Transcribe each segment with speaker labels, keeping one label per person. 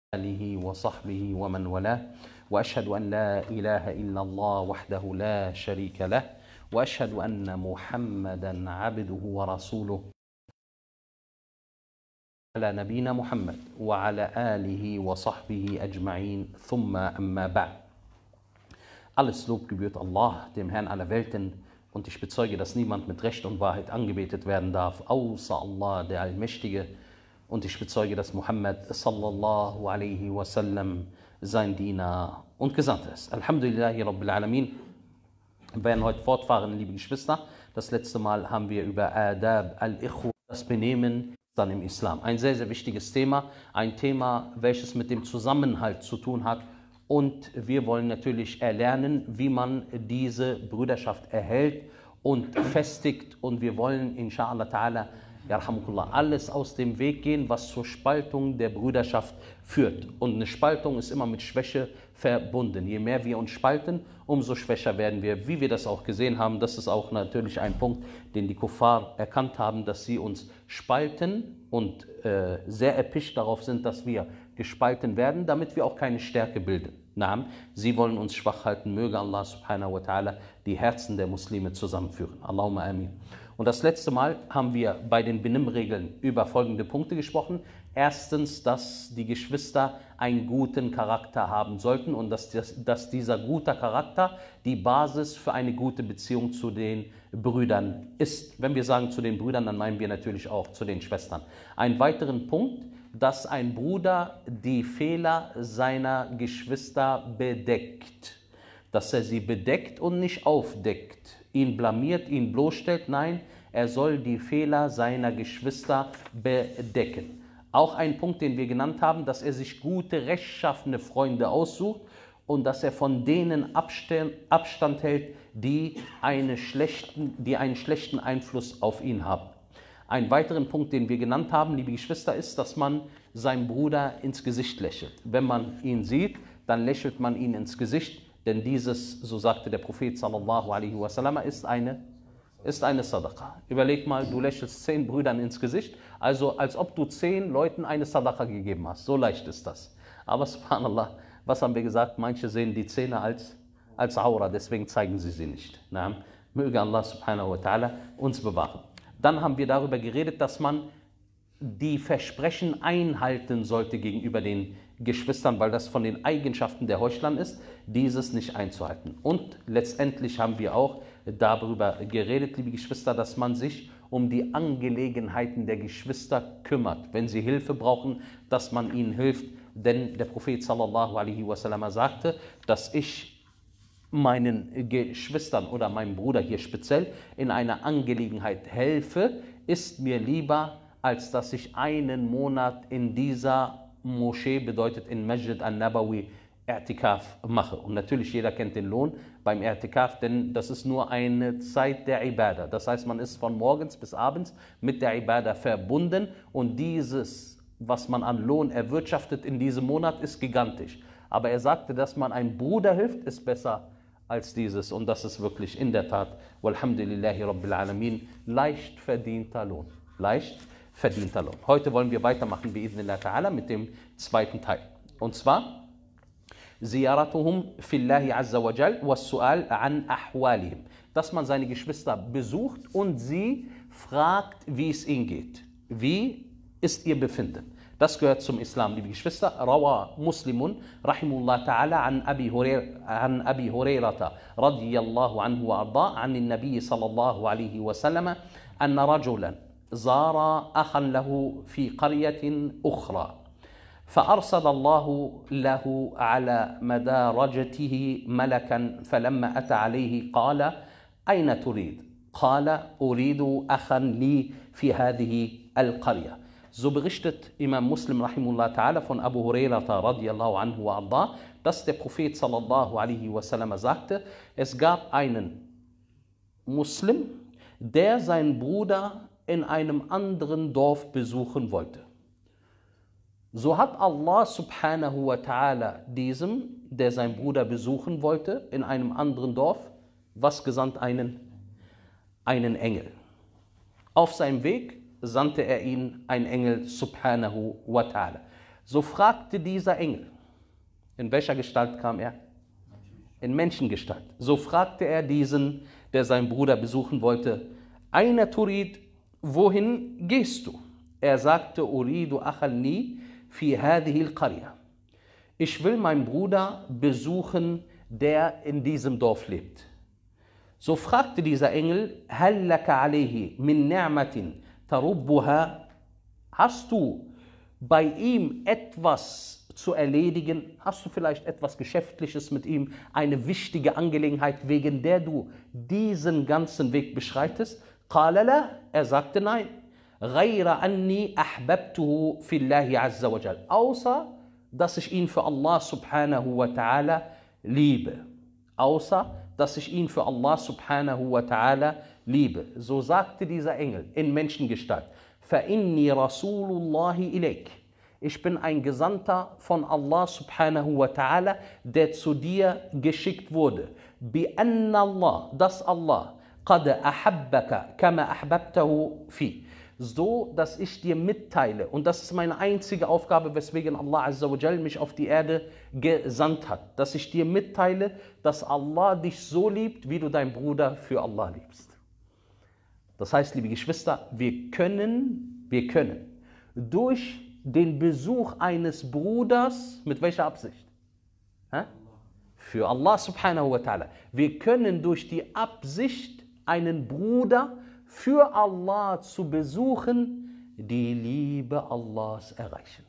Speaker 1: آله وصحبه ومن والاه وأشهد أن لا إله إلا الله وحده لا شريك له وأشهد أن محمدا عبده ورسوله على نبينا Muhammad وعلى آله وصحبه أجمعين ثم أما بعد. Alles Lob gebührt Allah, dem Herrn aller Welten, und ich bezeuge, dass niemand mit Recht und Wahrheit angebetet werden darf, außer Allah, der Allmächtige. Und ich bezeuge, dass Muhammad sallallahu alaihi wasallam sein Diener und Gesandter ist. Alhamdulillahi Rabbil Alamin. Wir werden heute fortfahren, liebe Geschwister. Das letzte Mal haben wir über Adab al-Ikhwa, das Benehmen dann im Islam. Ein sehr, sehr wichtiges Thema. Ein Thema, welches mit dem Zusammenhalt zu tun hat. Und wir wollen natürlich erlernen, wie man diese Brüderschaft erhält und festigt. Und wir wollen, inshallah ta'ala, alles aus dem Weg gehen, was zur Spaltung der Brüderschaft führt. Und eine Spaltung ist immer mit Schwäche verbunden. Je mehr wir uns spalten, umso schwächer werden wir. Wie wir das auch gesehen haben, das ist auch natürlich ein Punkt, den die Kuffar erkannt haben, dass sie uns spalten und sehr erpicht darauf sind, dass wir gespalten werden, damit wir auch keine Stärke bilden. Sie wollen uns schwach halten. Möge Allah subhanahu wa ta'ala die Herzen der Muslime zusammenführen. Allahumma amin. Und das letzte Mal haben wir bei den Benimmregeln über folgende Punkte gesprochen. Erstens, dass die Geschwister einen guten Charakter haben sollten und dass dieser gute Charakter die Basis für eine gute Beziehung zu den Brüdern ist. Wenn wir sagen zu den Brüdern, dann meinen wir natürlich auch zu den Schwestern. Einen weiteren Punkt, dass ein Bruder die Fehler seiner Geschwister bedeckt. Dass er sie bedeckt und nicht aufdeckt. Ihn blamiert, ihn bloßstellt. Nein, er soll die Fehler seiner Geschwister bedecken. Auch ein Punkt, den wir genannt haben, dass er sich gute, rechtschaffene Freunde aussucht und dass er von denen Abstand hält, die einen schlechten Einfluss auf ihn haben. Ein weiterer Punkt, den wir genannt haben, liebe Geschwister, ist, dass man seinem Bruder ins Gesicht lächelt. Wenn man ihn sieht, dann lächelt man ihn ins Gesicht, denn dieses, so sagte der Prophet sallallahu alaihi wasallam, ist eine Sadaqa. Überleg mal, du lächelst 10 Brüdern ins Gesicht, also als ob du 10 Leuten eine Sadaqa gegeben hast. So leicht ist das. Aber subhanallah, was haben wir gesagt? Manche sehen die Zähne als Aura, deswegen zeigen sie nicht. Möge Allah subhanahu wa ta'ala uns bewahren. Dann haben wir darüber geredet, dass man die Versprechen einhalten sollte gegenüber den Geschwistern, weil das von den Eigenschaften der Heuchlern ist, dieses nicht einzuhalten. Und letztendlich haben wir auch darüber geredet, liebe Geschwister, dass man sich um die Angelegenheiten der Geschwister kümmert. Wenn sie Hilfe brauchen, dass man ihnen hilft. Denn der Prophet sallallahu alaihi wasallam sagte, dass ich meinen Geschwistern oder meinem Bruder hier speziell in einer Angelegenheit helfe, ist mir lieber, als dass ich einen Monat in dieser Moschee, bedeutet in Masjid al-Nabawi, I'tikaf mache. Und natürlich, jeder kennt den Lohn beim I'tikaf, denn das ist nur eine Zeit der Ibadah. Das heißt, man ist von morgens bis abends mit der Ibadah verbunden und dieses, was man an Lohn erwirtschaftet in diesem Monat, ist gigantisch. Aber er sagte, dass man einem Bruder hilft, ist besser als dieses, und das ist wirklich in der Tat, walhamdulillahi Rabbil Alamin, leicht verdienter Lohn. Leicht verdienter Lohn. Heute wollen wir weitermachen, bi'idhnillah ta'ala, mit dem zweiten Teil. Und zwar, Ziyaratuhum fillahi azza wa jal was su'al an ahwalihim. Dass man seine Geschwister besucht und sie fragt, wie es ihnen geht. Wie ist ihr Befinden? Das gehört zum Islam, liebe Geschwister. Rawa Muslimun, rahimullah ta'ala, an Abi Hurairata, radiyallahu anhu wa arda, an den Nabi sallallahu alaihi wasallam, anna rajulan zara akhan lahu fi qaryatin ukhra. فأرسل الله له على مدارجته ملكا فلما أتى عليه قال أين تريد؟ قال أريد أخا لي في هذه القرية. So berichtet Imam Muslim rahimullah ta'ala von Abu Hurairata radiyallahu anhu wa arda, dass der Prophet sallallahu alaihi wasallam sagte, es gab einen Muslim, der seinen Bruder in einem anderen Dorf besuchen wollte. So hat Allah subhanahu wa ta'ala diesem, der seinen Bruder besuchen wollte, in einem anderen Dorf, was gesandt? Einen Engel. Auf seinem Weg sandte er ihn, ein Engel subhanahu wa ta'ala. So fragte dieser Engel, in welcher Gestalt kam er? In Menschengestalt. So fragte er diesen, der seinen Bruder besuchen wollte, Aina turid, wohin gehst du? Er sagte, Uridu achalni fi hadhihi al-qarya. Ich will meinen Bruder besuchen, der in diesem Dorf lebt. So fragte dieser Engel, Hal laka alayhi min ni'matin tarubbuha? Hast du bei ihm etwas zu erledigen? Hast du vielleicht etwas Geschäftliches mit ihm, eine wichtige Angelegenheit, wegen der du diesen ganzen Weg beschreitest? Qala la, er sagte nein. Ghayra anni ahbabtuhu fillahi azza wa jal. Außer, dass ich ihn für Allah subhanahu wa ta'ala liebe. Außer, dass ich ihn für Allah subhanahu wa ta'ala liebe. So sagte dieser Engel in Menschengestalt. فَإِنِّي رَسُولُ اللَّهِ إِلَيْكَ. Ich bin ein Gesandter von Allah subhanahu wa ta'ala, der zu dir geschickt wurde. بِأَنَّ اللَّهِ, dass Allah قَدْ أَحَبَّكَ كَمَا أَحْبَبْتَهُ فِي. So, dass ich dir mitteile, und das ist meine einzige Aufgabe, weswegen Allah azza wa jal mich auf die Erde gesandt hat, dass ich dir mitteile, dass Allah dich so liebt, wie du deinen Bruder für Allah liebst. Das heißt, liebe Geschwister, wir können durch den Besuch eines Bruders, mit welcher Absicht? Für Allah subhanahu wa ta'ala. Wir können durch die Absicht, einen Bruder für Allah zu besuchen, die Liebe Allahs erreichen.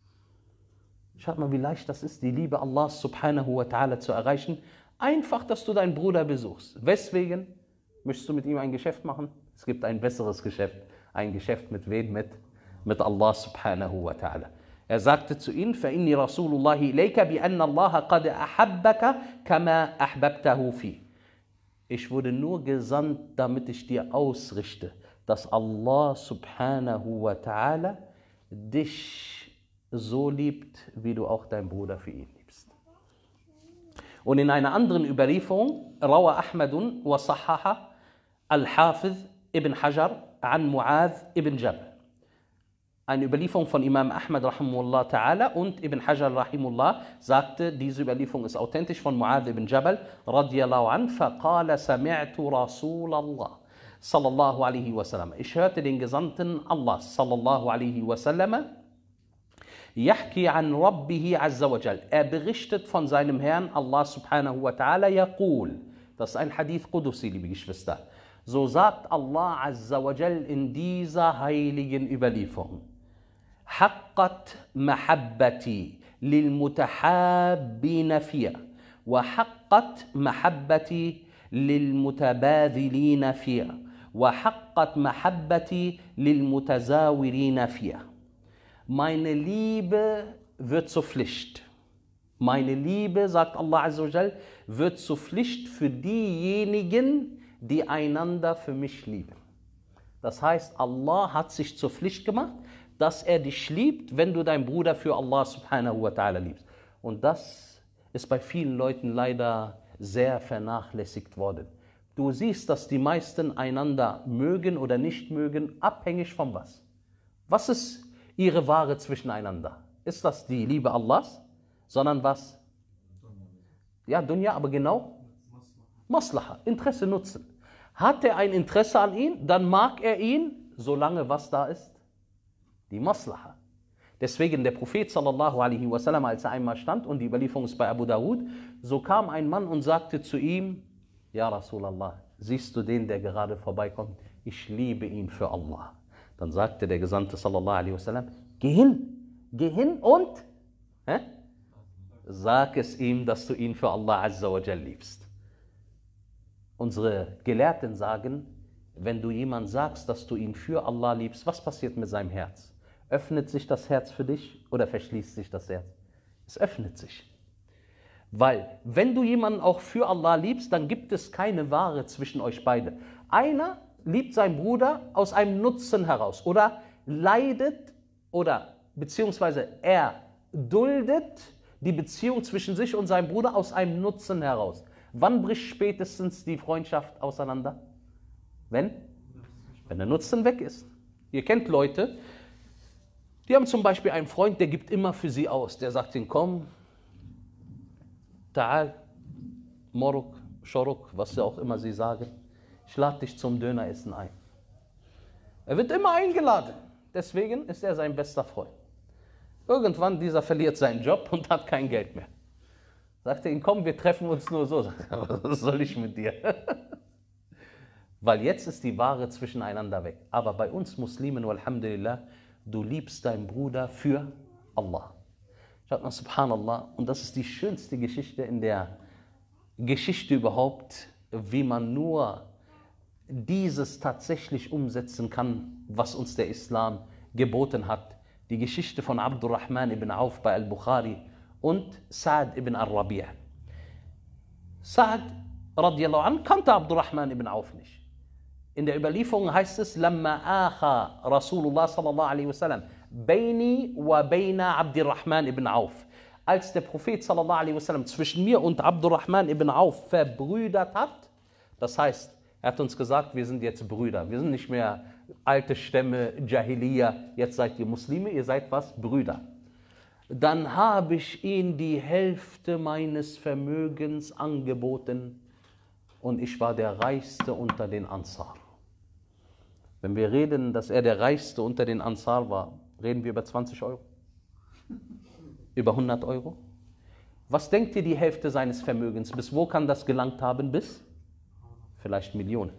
Speaker 1: Schaut mal, wie leicht das ist, die Liebe Allahs subhanahu wa ta'ala zu erreichen. Einfach, dass du deinen Bruder besuchst. Weswegen möchtest du mit ihm ein Geschäft machen? Es gibt ein besseres Geschäft. Ein Geschäft mit wem? Mit Allah subhanahu wa ta'ala. Er sagte zu ihnen, فَإِنِّي رَسُولُ اللَّهِ إِلَيْكَ بِأَنَّ اللَّهَ قَدْ أَحَبَّكَ كَمَا أَحْبَبْتَهُ فِي. Ich wurde nur gesandt, damit ich dir ausrichte, dass Allah subhanahu wa ta'ala dich so liebt, wie du auch deinen Bruder für ihn liebst. Und in einer anderen Überlieferung, Rawa Ahmadun wa Sahaha al-Hafiz ibn Hajar an Mu'adh ibn Jabal. Eine Überlieferung von Imam Ahmad rahimahullah ta'ala, und Ibn Hajar rahimahullah sagte, diese Überlieferung ist authentisch von Mu'adh ibn Jabal radiyallahu an, faqala sami'tu Rasulallah sallallahu alaihi wasallam. Ich hörte den Gesandten Allah sallallahu alaihi wasallam yahki an rabbihi azza wa jal. Er berichtet von seinem Herrn Allah subhanahu wa ta'ala yaqul. Das ist ein Hadith Qudusi, liebe Geschwister. So sagt Allah azza wa jal in dieser heiligen Überlieferung: حقت محبتي للمتحابين فيها وحقت محبتي للمتباذلين فيها وحقت محبتي للمتزاورين فيها. Meine Liebe wird zur Pflicht. Meine Liebe, sagt Allah azza wa jal, wird zur Pflicht für diejenigen, die einander für mich lieben. Das heißt, Allah hat sich zur Pflicht gemacht, dass er dich liebt, wenn du deinen Bruder für Allah subhanahu wa ta'ala liebst. Und das ist bei vielen Leuten leider sehr vernachlässigt worden. Du siehst, dass die meisten einander mögen oder nicht mögen, abhängig von was? Was ist ihre Ware zwischeneinander? Ist das die Liebe Allahs? Sondern was? Ja, Dunya, aber genau? Maslaha, Interesse, Nutzen. Hat er ein Interesse an ihn, dann mag er ihn, solange was da ist? Die Maslaha. Deswegen der Prophet sallallahu alaihi wasallam, als er einmal stand, und die Überlieferung ist bei Abu Dawud, so kam ein Mann und sagte zu ihm, Ja Rasulallah, siehst du den, der gerade vorbeikommt? Ich liebe ihn für Allah. Dann sagte der Gesandte sallallahu alaihi wasallam, geh hin und sag es ihm, dass du ihn für Allah azza wa jal liebst. Unsere Gelehrten sagen, wenn du jemand sagst, dass du ihn für Allah liebst, was passiert mit seinem Herz? Öffnet sich das Herz für dich oder verschließt sich das Herz? Es öffnet sich. Weil, wenn du jemanden auch für Allah liebst, dann gibt es keine Ware zwischen euch beide. Einer liebt seinen Bruder aus einem Nutzen heraus oder leidet oder beziehungsweise er duldet die Beziehung zwischen sich und seinem Bruder aus einem Nutzen heraus. Wann bricht spätestens die Freundschaft auseinander? Wenn der Nutzen weg ist. Ihr kennt Leute, Die haben zum Beispiel einen Freund, der gibt immer für sie aus. Der sagt ihnen, komm, ta'al, moruk, shoruk, was ja auch immer sie sagen. Ich lade dich zum Döneressen ein. Er wird immer eingeladen. Deswegen ist er sein bester Freund. Irgendwann, dieser verliert seinen Job und hat kein Geld mehr. Sagt er ihm, komm, wir treffen uns nur so. Sagt er, was soll ich mit dir? Weil jetzt ist die Ware zwischeneinander weg. Aber bei uns Muslimen, walhamdulillah, du liebst deinen Bruder für Allah. Schaut mal, subhanallah, und das ist die schönste Geschichte in der Geschichte überhaupt, wie man nur dieses tatsächlich umsetzen kann, was uns der Islam geboten hat. Die Geschichte von Abdurrahman ibn Auf bei Al-Bukhari und Sa'd ibn al-Rabi'. Sa'd radiallahu anh kannte Abdurrahman ibn Auf nicht. In der Überlieferung heißt es, Lamma akha Rasulullah sallallahu alaihi wasallam baini wa baina Abdurrahman ibn Auf. Als der Prophet sallallahu alaihi wasallam zwischen mir und Abdurrahman ibn Auf verbrüdert hat, das heißt, er hat uns gesagt, wir sind jetzt Brüder, wir sind nicht mehr alte Stämme, Jahiliya, jetzt seid ihr Muslime, ihr seid was? Brüder. Dann habe ich ihm die Hälfte meines Vermögens angeboten und ich war der Reichste unter den Ansar. Wenn wir reden, dass er der Reichste unter den Ansar war, reden wir über 20 Euro? Über 100 Euro? Was denkt ihr die Hälfte seines Vermögens? Bis wo kann das gelangt haben? Bis? Vielleicht Millionen.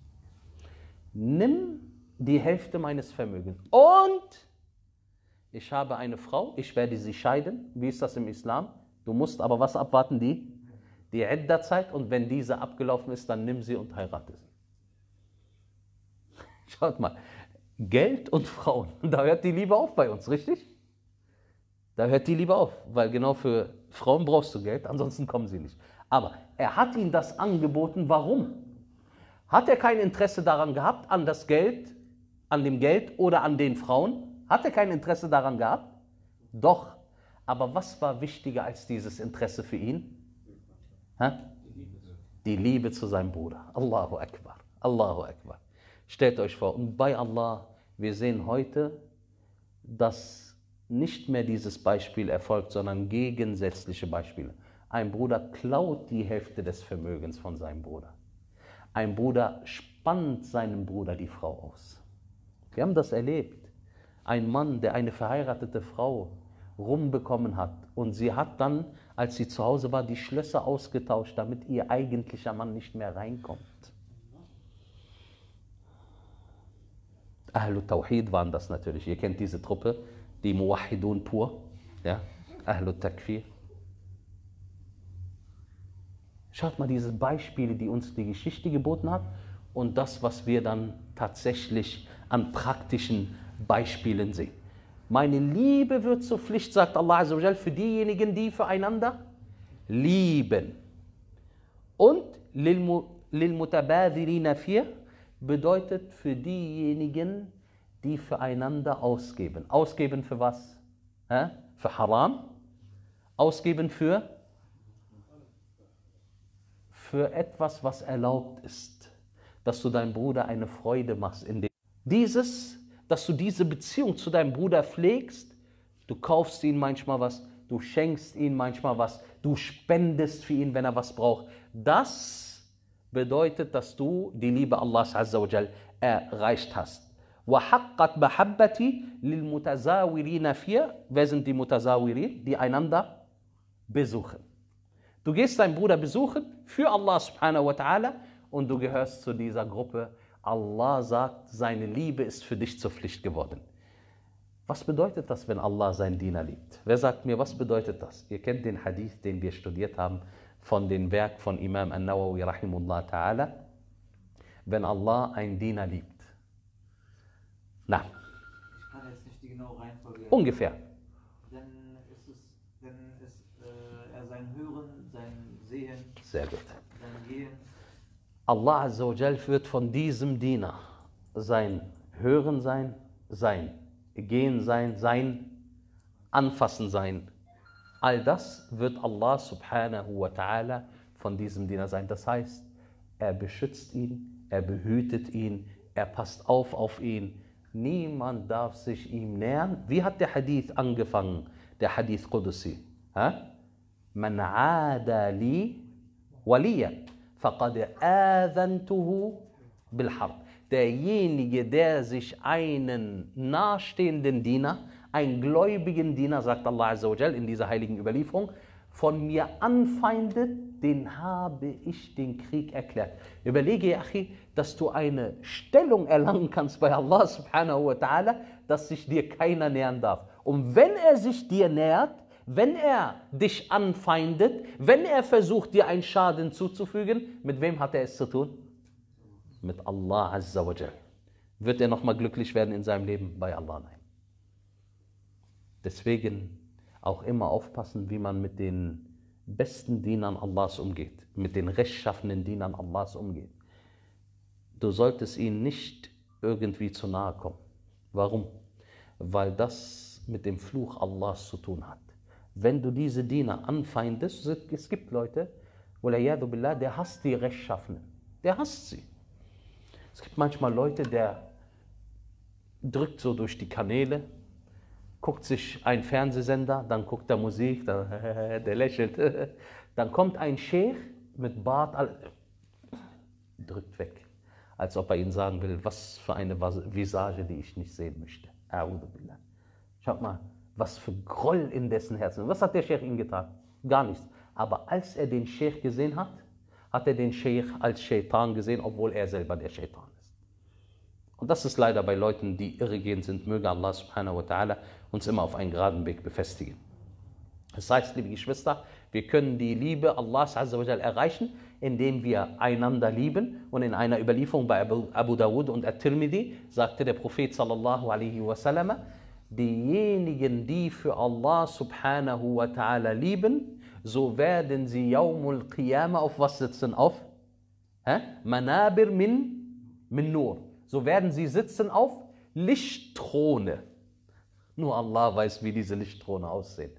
Speaker 1: Nimm die Hälfte meines Vermögens und ich habe eine Frau, ich werde sie scheiden. Wie ist das im Islam? Du musst aber was abwarten? Die Idda-Zeit, und wenn diese abgelaufen ist, dann nimm sie und heirate sie. Schaut mal, Geld und Frauen, da hört die Liebe auf bei uns, richtig? Da hört die Liebe auf, weil genau für Frauen brauchst du Geld, ansonsten kommen sie nicht. Aber er hat ihnen das angeboten, warum? Hat er kein Interesse daran gehabt, an das Geld, an dem Geld oder an den Frauen? Hat er kein Interesse daran gehabt? Doch. Aber was war wichtiger als dieses Interesse für ihn? Die Liebe zu seinem Bruder. Allahu Akbar. Allahu Akbar. Stellt euch vor, und bei Allah, wir sehen heute, dass nicht mehr dieses Beispiel erfolgt, sondern gegensätzliche Beispiele. Ein Bruder klaut die Hälfte des Vermögens von seinem Bruder. Ein Bruder spannt seinem Bruder die Frau aus. Wir haben das erlebt. Ein Mann, der eine verheiratete Frau rumbekommen hat und sie hat dann, als sie zu Hause war, die Schlösser ausgetauscht, damit ihr eigentlicher Mann nicht mehr reinkommt. Ahlul Tawhid waren das natürlich. Ihr kennt diese Truppe, die Muwahhidun pur, ja? Ahlul Takfir. Schaut mal diese Beispiele, die uns die Geschichte geboten hat und das, was wir dann tatsächlich an praktischen Beispielen sehen. Meine Liebe wird zur Pflicht, sagt Allah Azza wa Jal, für diejenigen, die füreinander lieben. Und lil mutabadhirina fir bedeutet für diejenigen, die füreinander ausgeben. Ausgeben für was? Für Haram? Ausgeben für etwas, was erlaubt ist. Dass du deinem Bruder eine Freude machst. Dass du diese Beziehung zu deinem Bruder pflegst, du kaufst ihm manchmal was, du schenkst ihm manchmal was, du spendest für ihn, wenn er was braucht. Das bedeutet, dass du die Liebe Allahs Azza wa Jal erreicht hast. وَحَقَّتْ مَحَبَّتِي لِلْمُتَزَاوِرِينَ فِيهِ. Wer sind die Mutazawirin? Die einander besuchen. Du gehst deinen Bruder besuchen für Allah subhanahu wa ta'ala und du gehörst zu dieser Gruppe. Allah sagt, seine Liebe ist für dich zur Pflicht geworden. Was bedeutet das, wenn Allah seinen Diener liebt? Wer sagt mir, was bedeutet das? Ihr kennt den Hadith, den wir studiert haben, von dem Werk von Imam An-Nawawi rahimullah ta'ala. Wenn Allah einen Diener liebt. Na.
Speaker 2: Ich kann jetzt nicht die genaue Reihenfolge.
Speaker 1: Ungefähr.
Speaker 2: Dann ist er sein Hören, sein Sehen,
Speaker 1: Sehr gut.
Speaker 2: sein Gehen.
Speaker 1: Allah Azza wa Jal wird von diesem Diener sein Hören sein, sein Gehen sein, sein Anfassen sein. All das wird Allah subhanahu wa ta'ala von diesem Diener sein. Das heißt, er beschützt ihn, er behütet ihn, er passt auf ihn. Niemand darf sich ihm nähern. Wie hat der Hadith angefangen? Der Hadith Qudsi. Man aada li waliya, faqad adhantuhu bil harb. Derjenige, der sich einen nahestehenden Diener, einen gläubigen Diener, sagt Allah Azza wa Jal in dieser heiligen Überlieferung, von mir anfeindet, den habe ich den Krieg erklärt. Überlege, Achi, dass du eine Stellung erlangen kannst bei Allah subhanahu wa ta'ala, dass sich dir keiner nähern darf. Und wenn er sich dir nähert, wenn er dich anfeindet, wenn er versucht, dir einen Schaden zuzufügen, mit wem hat er es zu tun? Mit Allah Azza wa Jal. Wird er nochmal glücklich werden in seinem Leben? Bei Allah? Nein. Deswegen auch immer aufpassen, wie man mit den besten Dienern Allahs umgeht, mit den rechtschaffenen Dienern Allahs umgeht. Du solltest ihnen nicht irgendwie zu nahe kommen. Warum? Weil das mit dem Fluch Allahs zu tun hat. Wenn du diese Diener anfeindest, es gibt Leute, der hasst die Rechtschaffenen, der hasst sie. Es gibt manchmal Leute, der drückt so durch die Kanäle, guckt sich einen Fernsehsender, dann guckt er Musik, dann, der lächelt. Dann kommt ein Sheikh mit Bart, drückt weg, als ob er ihnen sagen will, was für eine Visage, die ich nicht sehen möchte. Schaut mal, was für Groll in dessen Herzen. Was hat der Sheikh ihm getan? Gar nichts. Aber als er den Sheikh gesehen hat, hat er den Sheikh als Shaitan gesehen, obwohl er selber der Shaitan ist. Und das ist leider bei Leuten, die irregehend sind. Möge Allah subhanahu wa ta'ala uns immer auf einen geraden Weg befestigen. Das heißt, liebe Geschwister, wir können die Liebe Allahs azza wa jal erreichen, indem wir einander lieben. Und in einer Überlieferung bei Abu Dawud und At-Tirmidhi sagte der Prophet sallallahu alaihi wasallam, diejenigen, die für Allah subhanahu wa ta'ala lieben, so werden sie Yawmul Qiyamah auf was sitzen? Auf Manabir min Nur. So werden sie sitzen auf Lichtthrone. Nur Allah weiß, wie diese Lichtthrone aussehen.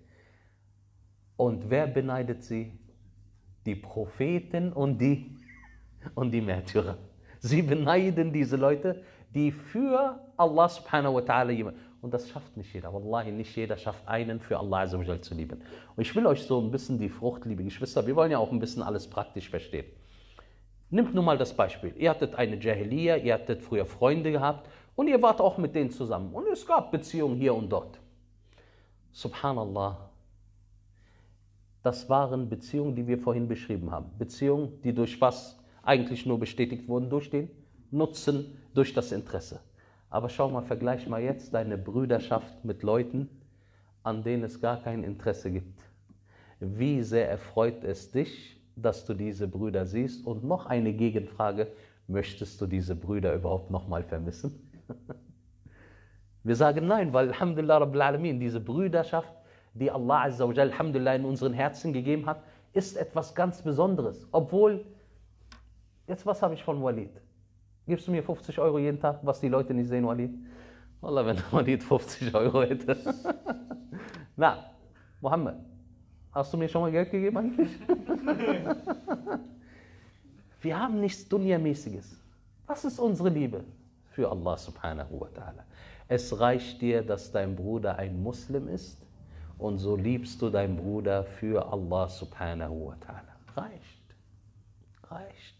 Speaker 1: Und wer beneidet sie? Die Propheten und die Märtyrer. Sie beneiden diese Leute, die für Allah subhanahu wa ta'ala jemand. Und das schafft nicht jeder. Wallahi, nicht jeder schafft einen für Allah azza wa jal zu lieben. Und ich will euch so ein bisschen die Frucht, liebe Geschwister, wir wollen ja auch ein bisschen alles praktisch verstehen. Nimmt nun mal das Beispiel. Ihr hattet eine Jahiliya, ihr hattet früher Freunde gehabt und ihr wart auch mit denen zusammen. Und es gab Beziehungen hier und dort. Subhanallah. Das waren Beziehungen, die wir vorhin beschrieben haben. Beziehungen, die durch was eigentlich nur bestätigt wurden? Durch den Nutzen, durch das Interesse. Aber schau mal, vergleich mal jetzt deine Brüderschaft mit Leuten, an denen es gar kein Interesse gibt. Wie sehr erfreut es dich, dass du diese Brüder siehst? Und noch eine Gegenfrage, möchtest du diese Brüder überhaupt nochmal vermissen? Wir sagen nein, weil Alhamdulillah Rabbil Alamin, diese Brüderschaft, die Allah Azza wa Jal, Alhamdulillah, in unseren Herzen gegeben hat, ist etwas ganz Besonderes. Obwohl, jetzt was habe ich von Walid? Gibst du mir 50 Euro jeden Tag, was die Leute nicht sehen, Walid? Wallah, wenn Walid 50 Euro hätte. Na, Mohammed, hast du mir schon mal Geld gegeben eigentlich? Wir haben nichts Dunyamäßiges. Was ist unsere Liebe? Für Allah subhanahu wa ta'ala. Es reicht dir, dass dein Bruder ein Muslim ist und so liebst du deinen Bruder für Allah subhanahu wa ta'ala. Reicht. Reicht.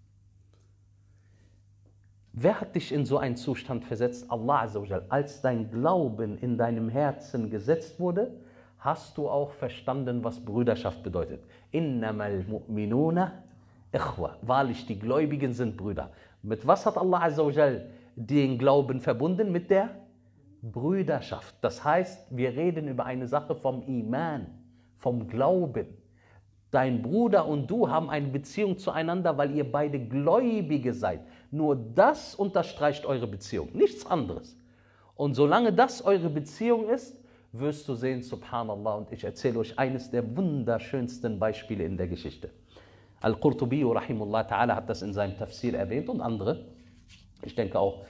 Speaker 1: Wer hat dich in so einen Zustand versetzt? Allah azza wa jal. Als dein Glauben in deinem Herzen gesetzt wurde, hast du auch verstanden, was Brüderschaft bedeutet. Innamal mu'minuna ikhwa. Wahrlich, die Gläubigen sind Brüder. Mit was hat Allah azza wa jal den Glauben verbunden? Mit der Brüderschaft. Das heißt, wir reden über eine Sache vom Iman, vom Glauben. Dein Bruder und du haben eine Beziehung zueinander, weil ihr beide Gläubige seid. Nur das unterstreicht eure Beziehung, nichts anderes. Und solange das eure Beziehung ist, wirst du sehen, subhanallah, und ich erzähle euch eines der wunderschönsten Beispiele in der Geschichte. Al-Qurtubi, rahimullah ta'ala, hat das in seinem Tafsir erwähnt und andere. Ich denke auch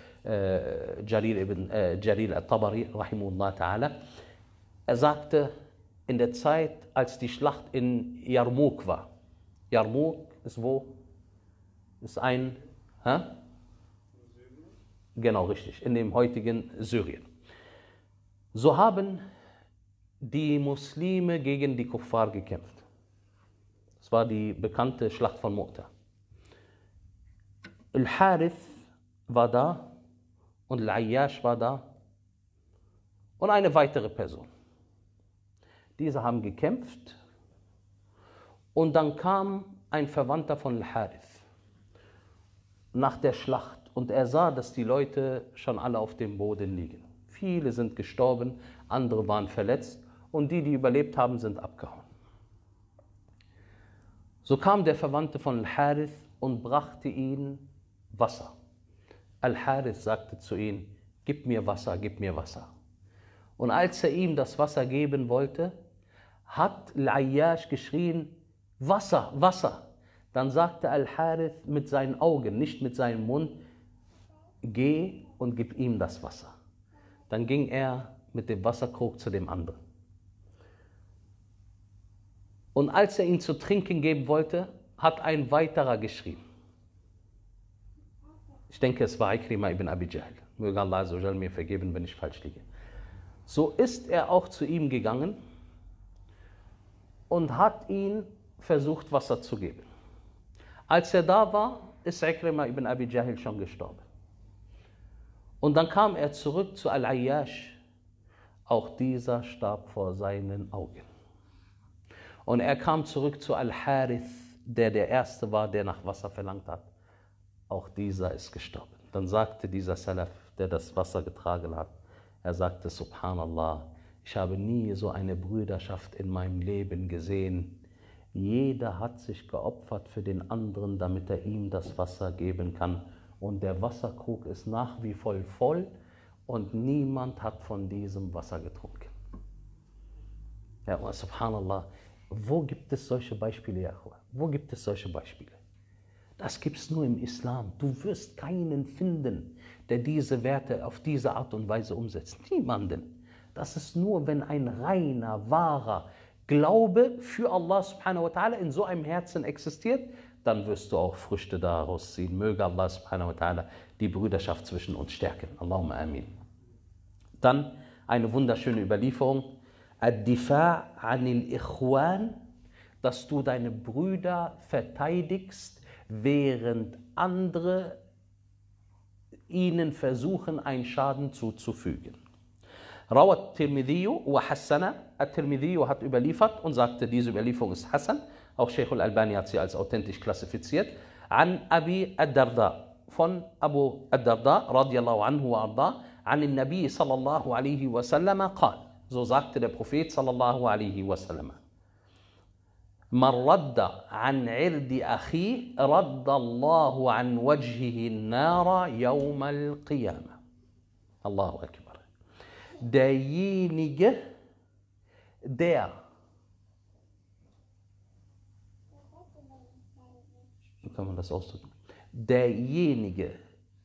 Speaker 1: Jarir al-Tabari, rahimullah ta'ala. Er sagte, in der Zeit, als die Schlacht in Yarmouk war. Yarmouk ist wo? Ist ein Genau, richtig, in dem heutigen Syrien. So haben die Muslime gegen die Kuffar gekämpft. Das war die bekannte Schlacht von Mu'tah. Al-Harith war da und Al-Ayyash war da und eine weitere Person. Diese haben gekämpft und dann kam ein Verwandter von Al-Harith nach der Schlacht und er sah, dass die Leute schon alle auf dem Boden liegen. Viele sind gestorben, andere waren verletzt und die überlebt haben, sind abgehauen. So kam der Verwandte von Al-Harith und brachte ihnen Wasser. Al-Harith sagte zu ihm, gib mir Wasser, gib mir Wasser. Und als er ihm das Wasser geben wollte, hat Al-Ayyash geschrien, Wasser, Wasser. Dann sagte Al-Harith mit seinen Augen, nicht mit seinem Mund, geh und gib ihm das Wasser. Dann ging er mit dem Wasserkrug zu dem anderen. Und als er ihm zu trinken geben wollte, hat ein weiterer geschrien. Ich denke, es war Ikrima ibn Abi Jahl. Möge Allah Azza wa Jal mir vergeben, wenn ich falsch liege. So ist er auch zu ihm gegangen und hat ihm versucht, Wasser zu geben. Als er da war, ist Ikrima ibn Abi Jahl schon gestorben. Und dann kam er zurück zu Al-Ayyash. Auch dieser starb vor seinen Augen. Und er kam zurück zu Al-Harith, der der Erste war, der nach Wasser verlangt hat. Auch dieser ist gestorben. Dann sagte dieser Salaf, der das Wasser getragen hat, er sagte, Subhanallah, ich habe nie so eine Brüderschaft in meinem Leben gesehen. Jeder hat sich geopfert für den anderen, damit er ihm das Wasser geben kann. Und der Wasserkrug ist nach wie vor voll und niemand hat von diesem Wasser getrunken. Ja, Subhanallah, wo gibt es solche Beispiele, Yahweh? Wo gibt es solche Beispiele? Das gibt es nur im Islam. Du wirst keinen finden, der diese Werte auf diese Art und Weise umsetzt. Niemanden. Das ist nur, wenn ein reiner, wahrer Glaube für Allah subhanahu wa ta'ala in so einem Herzen existiert, dann wirst du auch Früchte daraus ziehen. Möge Allah subhanahu wa ta'ala die Brüderschaft zwischen uns stärken. Allahumma amin. Dann eine wunderschöne Überlieferung. Ad-Difa' anil Ikhwan, dass du deine Brüder verteidigst, während andere ihnen versuchen, einen Schaden zuzufügen. Rawat Tirmidhiyu wa Hassana. At-Tirmidhiyu hat überliefert und sagte, diese Überlieferung ist Hassan. Auch Sheikh al-Albani hat sie als authentisch klassifiziert. An Abi ad-Darda, von Abu ad-Darda, radiyallahu anhu wa arda, an den Nabi sallallahu alaihi wa sallam, qal. So sagte der Prophet sallallahu alaihi wa sallam. Man radda an irdi akhi, radda Allahu an wajhihi nara yawm al-Qiyamah. Allahu Akbar. Derjenige, der, wie kann man das ausdrücken? Derjenige,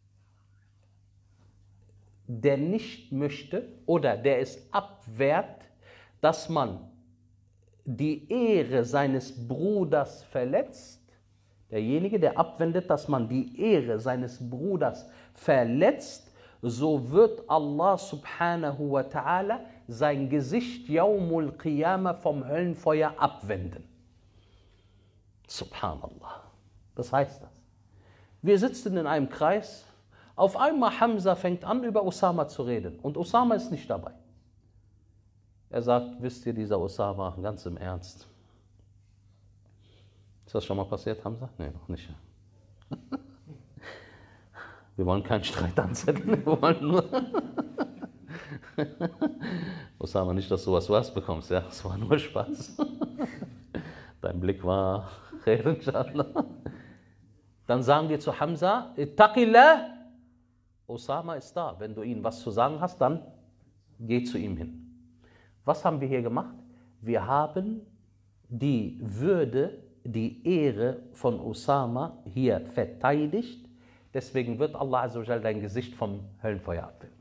Speaker 1: der nicht möchte oder der es abwehrt, dass man die Ehre seines Bruders verletzt, derjenige, der abwendet, dass man die Ehre seines Bruders verletzt, so wird Allah subhanahu wa ta'ala sein Gesicht Yawmul Qiyamah vom Höllenfeuer abwenden. Subhanallah. Was heißt das? Wir sitzen in einem Kreis, auf einmal Hamza fängt an, über Usama zu reden und Usama ist nicht dabei. Er sagt, wisst ihr, dieser Usama, ganz im Ernst. Ist das schon mal passiert, Hamza? Nee, noch nicht. Wir wollen keinen Streit anzetteln, wir wollen nur... Usama, nicht, dass du was bekommst, ja, es war nur Spaß. Dein Blick war khair, inshallah. Dann sagen wir zu Hamza, Ittaqillah, Usama ist da. Wenn du ihm was zu sagen hast, dann geh zu ihm hin. Was haben wir hier gemacht? Wir haben die Würde, die Ehre von Usama hier verteidigt. Deswegen wird Allah Azza wa Jal dein Gesicht vom Höllenfeuer abwenden.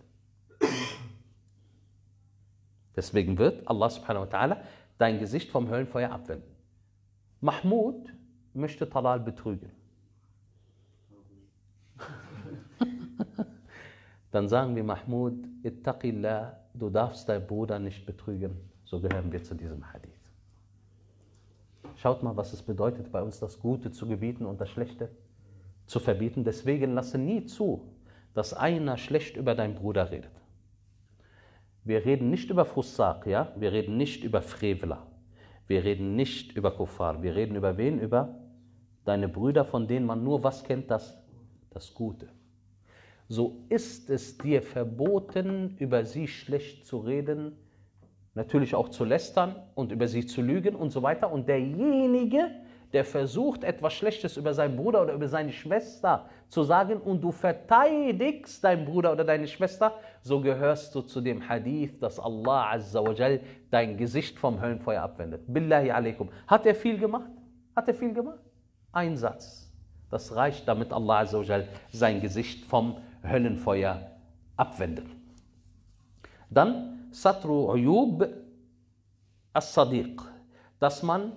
Speaker 1: Deswegen wird Allah subhanahu wa ta'ala dein Gesicht vom Höllenfeuer abwenden. Mahmud möchte Talal betrügen. dann sagen wir Mahmoud, ittaqillah, du darfst deinen Bruder nicht betrügen. So gehören wir zu diesem Hadith. Schaut mal, was es bedeutet, bei uns das Gute zu gebieten und das Schlechte zu verbieten. Deswegen lasse nie zu, dass einer schlecht über deinen Bruder redet. Wir reden nicht über Fusaq, ja? Wir reden nicht über Freveler. Wir reden nicht über Kuffar. Wir reden über wen? Über deine Brüder, von denen man nur was kennt, das Gute. So ist es dir verboten, über sie schlecht zu reden, natürlich auch zu lästern und über sie zu lügen und so weiter. Und derjenige, der versucht, etwas Schlechtes über seinen Bruder oder über seine Schwester zu sagen und du verteidigst deinen Bruder oder deine Schwester, so gehörst du zu dem Hadith, dass Allah Azza wa Jal dein Gesicht vom Höllenfeuer abwendet. Billahi alaikum. Hat er viel gemacht? Hat er viel gemacht? Ein Satz. Das reicht, damit Allah Azza wa Jal sein Gesicht vom Höllenfeuer abwendet. Dann Satru Uyub as-Sadiq, dass man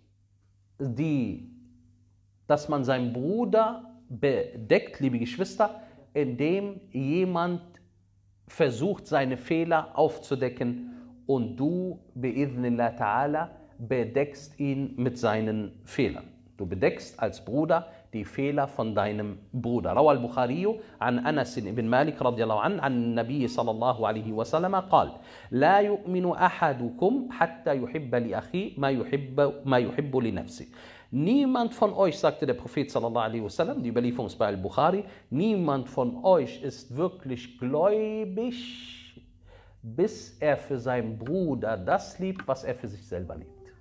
Speaker 1: seinen Bruder bedeckt, liebe Geschwister, indem jemand versucht, seine Fehler aufzudecken und du, bi'idhnillah ta'ala, bedeckst ihn mit seinen Fehlern. Du bedeckst als Bruder die Fehler von deinem Bruder. روى البخاري عن أنس بن مالك رضي الله عنه عن النبي صلى الله عليه وسلم قال لا يؤمن أحدكم حتى يحب لأخيه ما يحب لنفسه. Niemand von euch, sagte der Prophet sallallahu alaihi wasallam, die Überlieferung ist bei Al-Bukhari, niemand von euch ist wirklich gläubig, bis er für seinen Bruder das liebt, was er für sich selber liebt.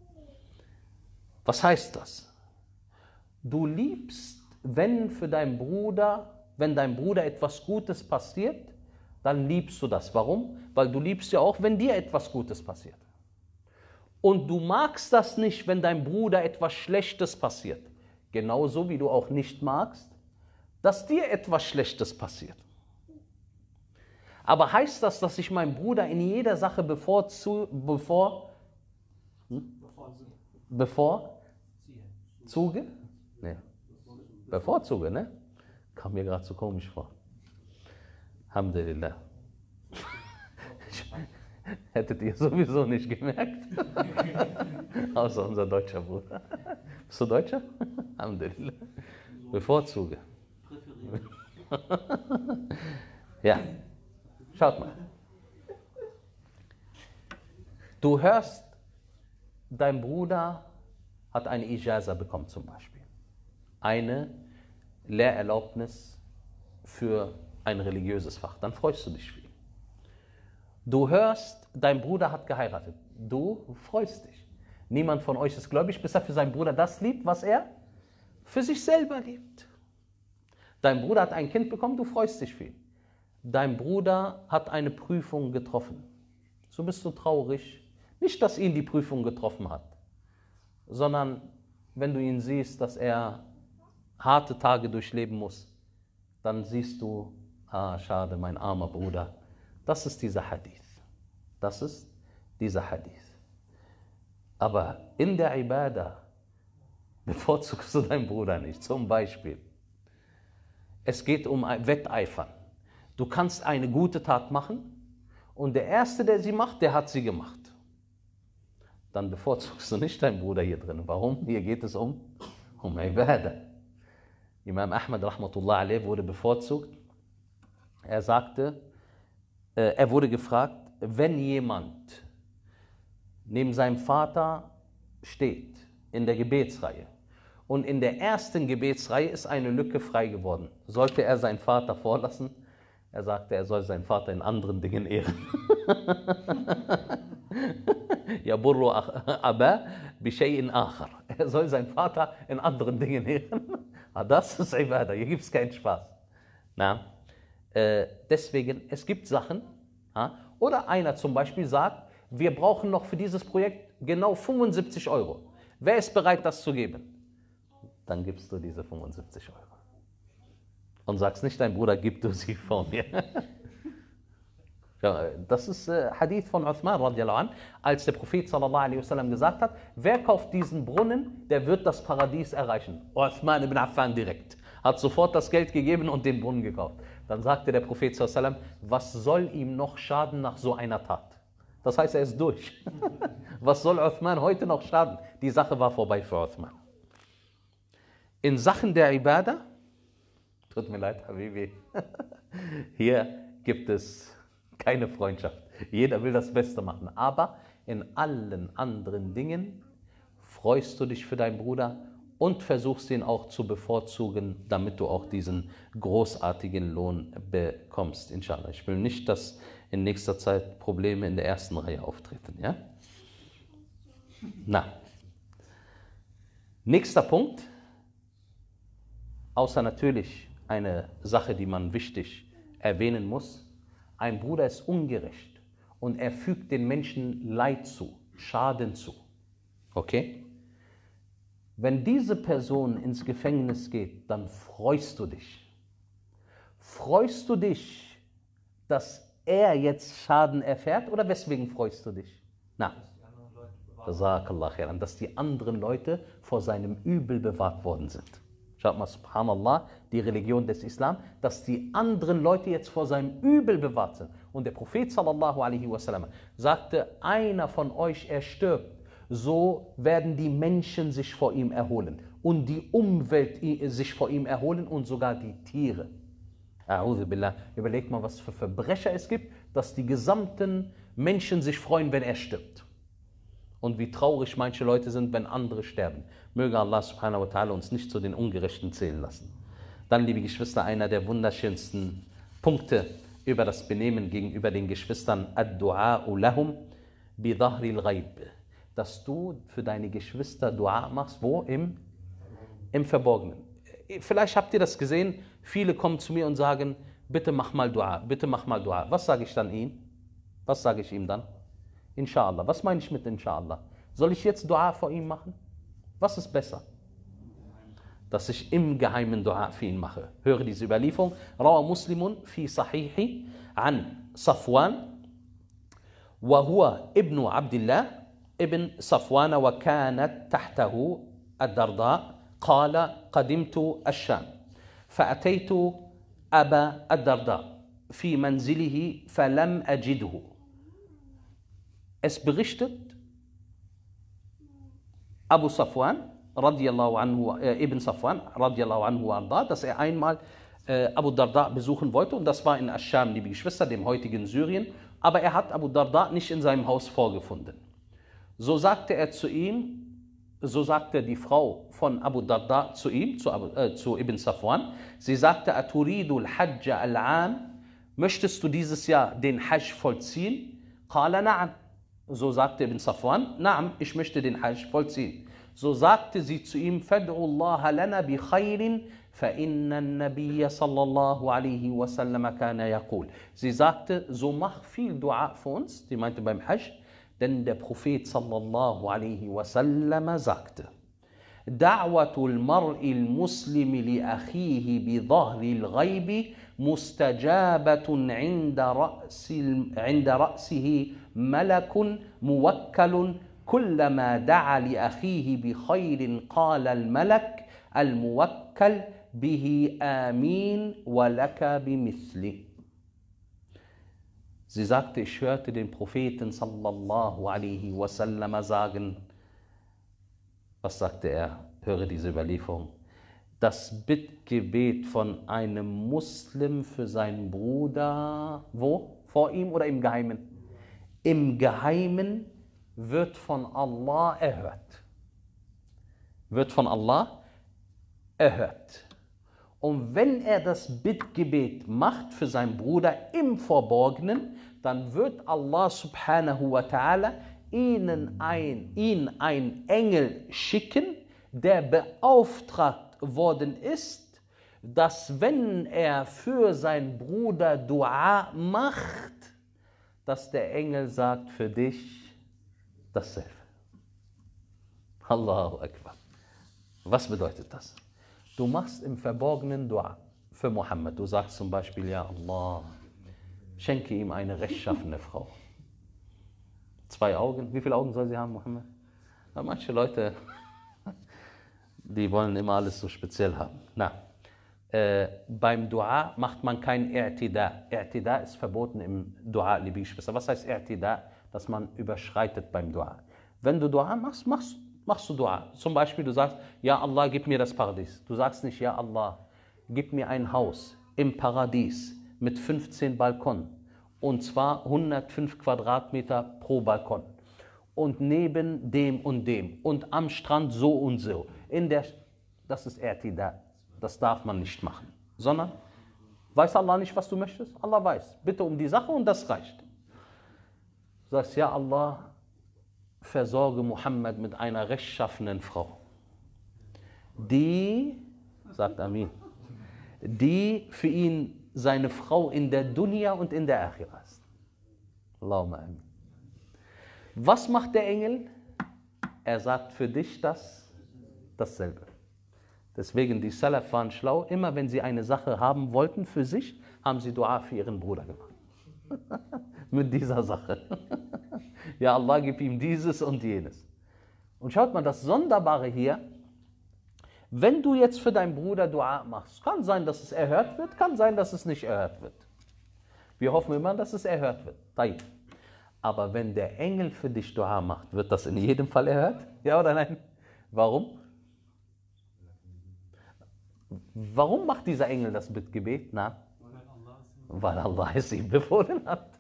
Speaker 1: Was heißt das? Du liebst, wenn dein Bruder etwas Gutes passiert, dann liebst du das. Warum? Weil du liebst ja auch, wenn dir etwas Gutes passiert. Und du magst das nicht, wenn dein Bruder etwas Schlechtes passiert. Genauso wie du auch nicht magst, dass dir etwas Schlechtes passiert. Aber heißt das, dass ich meinen Bruder in jeder Sache bevorzuge, ne? Kam mir gerade so komisch vor. Alhamdulillah. Hättet ihr sowieso nicht gemerkt. Außer unser deutscher Bruder. Bist du Deutscher? Alhamdulillah. Bevorzuge. Ja. Schaut mal. Du hörst, dein Bruder hat eine Ijaza bekommen zum Beispiel. Eine Lehrerlaubnis für ein religiöses Fach. Dann freust du dich viel. Du hörst, dein Bruder hat geheiratet. Du freust dich. Niemand von euch ist gläubig, bis er für seinen Bruder das liebt, was er für sich selber liebt. Dein Bruder hat ein Kind bekommen, du freust dich viel. Dein Bruder hat eine Prüfung getroffen. So bist du traurig. Nicht, dass ihn die Prüfung getroffen hat, sondern wenn du ihn siehst, dass er harte Tage durchleben muss, dann siehst du, schade, mein armer Bruder. Das ist dieser Hadith. Das ist dieser Hadith. Aber in der Ibadah bevorzugst du deinen Bruder nicht. Zum Beispiel, es geht um ein Wetteifern. Du kannst eine gute Tat machen und der Erste, der sie macht, der hat sie gemacht. Dann bevorzugst du nicht deinen Bruder hier drin. Warum? Hier geht es um Ibadah. Imam Ahmad rahmatullah alayh wurde bevorzugt. Er sagte, er wurde gefragt, wenn jemand neben seinem Vater steht in der Gebetsreihe und in der ersten Gebetsreihe ist eine Lücke frei geworden, sollte er seinen Vater vorlassen? Er sagte, er soll seinen Vater in anderen Dingen ehren. Yaburru aba bi shay'in akhar. Er soll seinen Vater in anderen Dingen ehren. Das ist Ibadah, hier gibt es keinen Spaß. Na? Deswegen, es gibt Sachen, oder einer zum Beispiel sagt, wir brauchen noch für dieses Projekt genau 75 Euro. Wer ist bereit, das zu geben? Dann gibst du diese 75 Euro. Und sagst nicht, dein Bruder, gib du sie von mir. Das ist Hadith von Uthman radiallahu anh, als der Prophet sallallahu alaihi wasallam gesagt hat, wer kauft diesen Brunnen, der wird das Paradies erreichen. Uthman ibn Affan direkt. Hat sofort das Geld gegeben und den Brunnen gekauft. Dann sagte der Prophet sallallahu alaihi wasallam, was soll ihm noch schaden nach so einer Tat? Das heißt, er ist durch. Was soll Uthman heute noch schaden? Die Sache war vorbei für Uthman. In Sachen der Ibadah, tut mir leid, Habibi, hier gibt es keine Freundschaft. Jeder will das Beste machen. Aber in allen anderen Dingen freust du dich für deinen Bruder und versuchst ihn auch zu bevorzugen, damit du auch diesen großartigen Lohn bekommst, inshallah. Ich will nicht, dass in nächster Zeit Probleme in der ersten Reihe auftreten. Ja? Na, nächster Punkt, außer natürlich eine Sache, die man wichtig erwähnen muss. Ein Bruder ist ungerecht und er fügt den Menschen Leid zu, Schaden zu. Okay? Wenn diese Person ins Gefängnis geht, dann freust du dich. Freust du dich, dass er jetzt Schaden erfährt oder weswegen freust du dich? Na, Jazakallah khairan, dass die anderen Leute vor seinem Übel bewahrt worden sind. Schaut mal, subhanallah, die Religion des Islam, dass die anderen Leute jetzt vor seinem Übel bewahrt sind. Und der Prophet sallallahu alaihi wasallam sagte, einer von euch, er stirbt, so werden die Menschen sich vor ihm erholen und die Umwelt sich vor ihm erholen und sogar die Tiere. A'udhu billah. Überlegt mal, was für Verbrecher es gibt, dass die gesamten Menschen sich freuen, wenn er stirbt. Und wie traurig manche Leute sind, wenn andere sterben. Möge Allah subhanahu wa ta'ala uns nicht zu den Ungerechten zählen lassen. Dann, liebe Geschwister, einer der wunderschönsten Punkte über das Benehmen gegenüber den Geschwistern, ad-du'a'u lahum bi dhahril ghaib. Dass du für deine Geschwister Dua machst, wo? Im Verborgenen. Vielleicht habt ihr das gesehen, viele kommen zu mir und sagen, bitte mach mal Dua, bitte mach mal Dua. Was sage ich dann ihnen? Was sage ich ihm dann? Inshallah. Was meine ich mit Inshallah? Soll ich jetzt Dua vor ihm machen? Was ist besser? Dass ich im Geheimen Dua für ihn mache. Höre diese Überlieferung. Rawa Muslimun fi sahihi an Safwan wa huwa ibn Abdillah ابن صفوان وكانت تحته الدرداء قال قدمت الشام فأتيت أبا الدرداء في منزله فلم أجده. Es berichtet Abu Safwan radiallahu anhu, Ibn Safwan radiallahu anhu arda, dass er einmal Abu Darda besuchen wollte und das war in Ascham, liebe Geschwister, dem heutigen Syrien, aber er hat Abu Darda nicht in seinem Haus vorgefunden. So sagte er zu ihm, so sagte die Frau von Abu Darda zu ihm, zu Ibn Safwan, sie sagte, Aturidul Hajj al-Am, möchtest du dieses Jahr den Hajj vollziehen? Qala na'am. So sagte Ibn Safwan, na'am, ich möchte den Hajj vollziehen. So sagte sie zu ihm, Fad'u Allah lana bi khairin, fa inna an-Nabiyya sallallahu alaihi wasallam kana yaqul. Sie sagte, so mach viel Dua für uns, die meinte beim Hajj, denn der Prophet sallallahu alaihi wasallam sagte, Da'watul mar'il muslimi li akhihi bi dhahril ghaibi mustajabatun inda ra'sihi malakun muwakkalun kullama da'a li akhihi bi khairin qala al malak al muwakkal bihi amin wa laka bimithli. Sie sagte, ich hörte den Propheten sallallahu alaihi wasallam sagen, was sagte er? Höre diese Überlieferung. Das Bittgebet von einem Muslim für seinen Bruder, wo? Vor ihm oder im Geheimen? Im Geheimen wird von Allah erhört. Wird von Allah erhört. Und wenn er das Bittgebet macht für seinen Bruder im Verborgenen, dann wird Allah subhanahu wa ta'ala ihn ein Engel schicken, der beauftragt worden ist, dass wenn er für seinen Bruder Dua macht, dass der Engel sagt für dich dasselbe. Allahu Akbar. Was bedeutet das? Du machst im Verborgenen Dua für Mohammed. Du sagst zum Beispiel, ja Allah, schenke ihm eine rechtschaffene Frau. 2 Augen. Wie viele Augen soll sie haben, Mohammed? Ja, manche Leute, die wollen immer alles so speziell haben. Na, Beim Dua macht man kein I'tida. I'tida ist verboten im Dua, liebe Geschwister. Was heißt I'tida? Dass man überschreitet beim Dua. Wenn du Dua machst, machst du Dua. Zum Beispiel, du sagst, ja Allah, gib mir das Paradies. Du sagst nicht, ja Allah, gib mir ein Haus im Paradies mit 15 Balkonen. Und zwar 105 Quadratmeter pro Balkon. Und neben dem und dem. Und am Strand so und so. Das ist I'tida. Das darf man nicht machen. Sondern, weiß Allah nicht, was du möchtest? Allah weiß. Bitte um die Sache und das reicht. Du sagst, ja Allah, versorge Muhammad mit einer rechtschaffenen Frau. Die, sagt Amin, die für ihn seine Frau in der Dunya und in der Akhirah ist. Allahumma Amin. Was macht der Engel? Er sagt für dich dasselbe. Deswegen, die Salaf waren schlau. Immer wenn sie eine Sache haben wollten für sich, haben sie Dua für ihren Bruder gemacht. Mit dieser Sache. Ja, Allah, gib ihm dieses und jenes. Und schaut mal, das Sonderbare hier, wenn du jetzt für deinen Bruder Dua machst, kann sein, dass es erhört wird, kann sein, dass es nicht erhört wird. Wir hoffen immer, dass es erhört wird. Taib. Aber wenn der Engel für dich Dua macht, wird das in jedem Fall erhört? Ja oder nein? Warum? Warum macht dieser Engel das Bittgebet? Na? Weil Allah es ihm befohlen hat.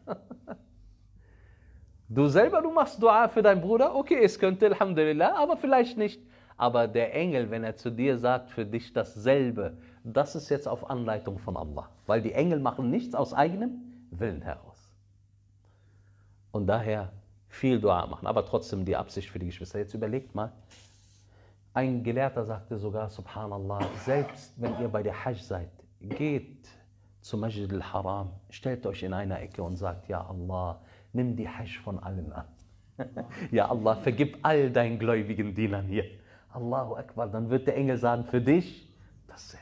Speaker 1: Du selber, du machst Dua für deinen Bruder, okay, es könnte, Alhamdulillah, aber vielleicht nicht. Aber der Engel, wenn er zu dir sagt, für dich dasselbe, das ist jetzt auf Anleitung von Allah. Weil die Engel machen nichts aus eigenem Willen heraus. Und daher viel Dua machen, aber trotzdem die Absicht für die Geschwister. Jetzt überlegt mal, ein Gelehrter sagte sogar, Subhanallah, selbst wenn ihr bei der Hajj seid, geht zum Masjid al-Haram, stellt euch in einer Ecke und sagt, ja Allah, nimm die Hajj von allen an. Ja Allah, vergib all deinen gläubigen Dienern hier. Allahu Akbar, dann wird der Engel sagen, für dich dasselbe.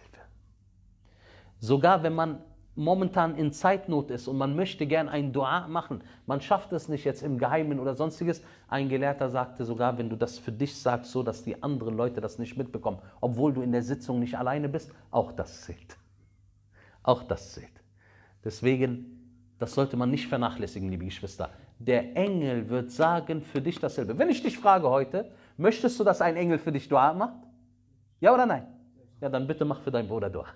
Speaker 1: Sogar wenn man momentan in Zeitnot ist und man möchte gern ein Dua machen, man schafft es nicht jetzt im Geheimen oder sonstiges. Ein Gelehrter sagte sogar, wenn du das für dich sagst, so dass die anderen Leute das nicht mitbekommen, obwohl du in der Sitzung nicht alleine bist, auch das zählt. Auch das zählt. Deswegen, das sollte man nicht vernachlässigen, liebe Geschwister. Der Engel wird sagen für dich dasselbe. Wenn ich dich frage heute, möchtest du, dass ein Engel für dich Dua macht? Ja oder nein? Ja, dann bitte mach für deinen Bruder Dua.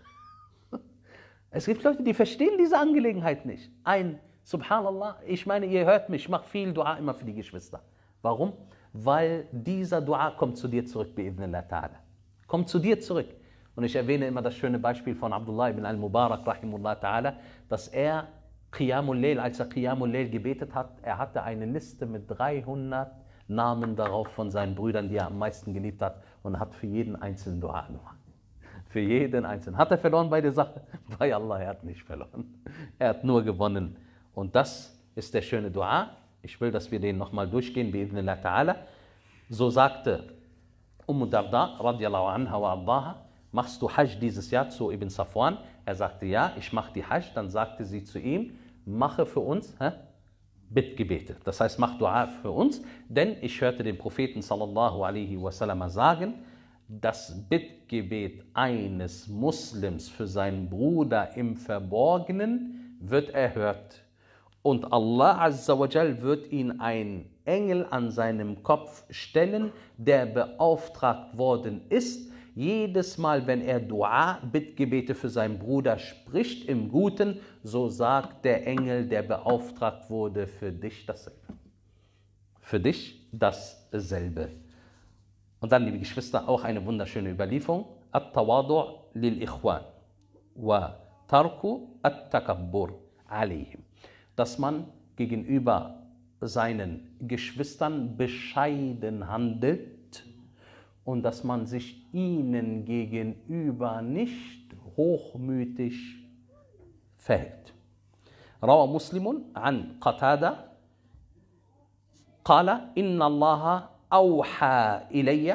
Speaker 1: Es gibt Leute, die verstehen diese Angelegenheit nicht. Subhanallah, ich meine, ihr hört mich, ich mache viel Dua immer für die Geschwister. Warum? Weil dieser Dua kommt zu dir zurück, bi'idhnillah ta'ala. Kommt zu dir zurück. Und ich erwähne immer das schöne Beispiel von Abdullah ibn al-Mubarak, rahimullah ta'ala, dass er Qiyamul Layl, als er Qiyamul Layl gebetet hat, er hatte eine Liste mit 300 Namen darauf von seinen Brüdern, die er am meisten geliebt hat, und hat für jeden einzelnen Dua gemacht. Für jeden Einzelnen. Hat er verloren bei der Sache? Bei Allah, er hat nicht verloren. Er hat nur gewonnen. Und das ist der schöne Dua. Ich will, dass wir den nochmal durchgehen, bi'idhnillah ta'ala. So sagte Darda, radiallahu anha wa ardaha, machst du Hajj dieses Jahr zu Ibn Safwan? Er sagte, ja, ich mache die Hajj. Dann sagte sie zu ihm, mache für uns Bittgebete. Das heißt, mach Dua für uns. Denn ich hörte den Propheten sallallahu alaihi wasallam sagen, das Bittgebet eines Muslims für seinen Bruder im Verborgenen wird erhört. Und Allah Azza wa Jal wird ihn einen Engel an seinem Kopf stellen, der beauftragt worden ist, jedes Mal, wenn er Dua, Bittgebete für seinen Bruder spricht im Guten, so sagt der Engel, der beauftragt wurde, für dich dasselbe. Für dich dasselbe. Und dann, liebe Geschwister, auch eine wunderschöne Überlieferung. At-Tawadu' lil-Ikhwan wa tarku at-Takabbur alayhim. Dass man gegenüber seinen Geschwistern bescheiden handelt und dass man sich ihnen gegenüber nicht hochmütig verhält. Rawa Muslimun an Qatada qala inna Allaha أوحى إلي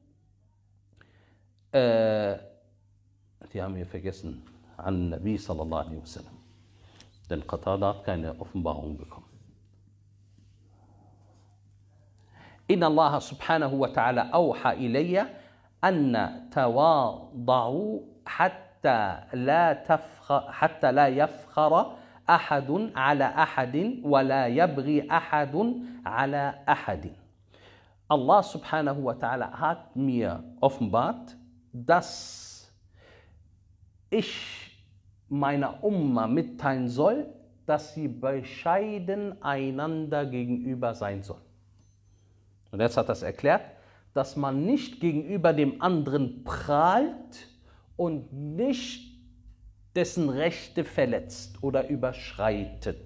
Speaker 1: die haben wir vergessen, an Nabi sallallahu alaihi wasallam. Denn Qatada hat keine Offenbarung bekommen. Inna Allah subhanahu wa ta'ala awha ilayya anna tawada'u hatta حتى لا يفخر أحد على أحد ولا يبغي أحد على أحد. Allah subhanahu wa ta'ala hat mir offenbart, dass ich meiner Umma mitteilen soll, dass sie bescheiden einander gegenüber sein soll. Und jetzt hat er es erklärt, dass man nicht gegenüber dem anderen prahlt und nicht dessen Rechte verletzt oder überschreitet.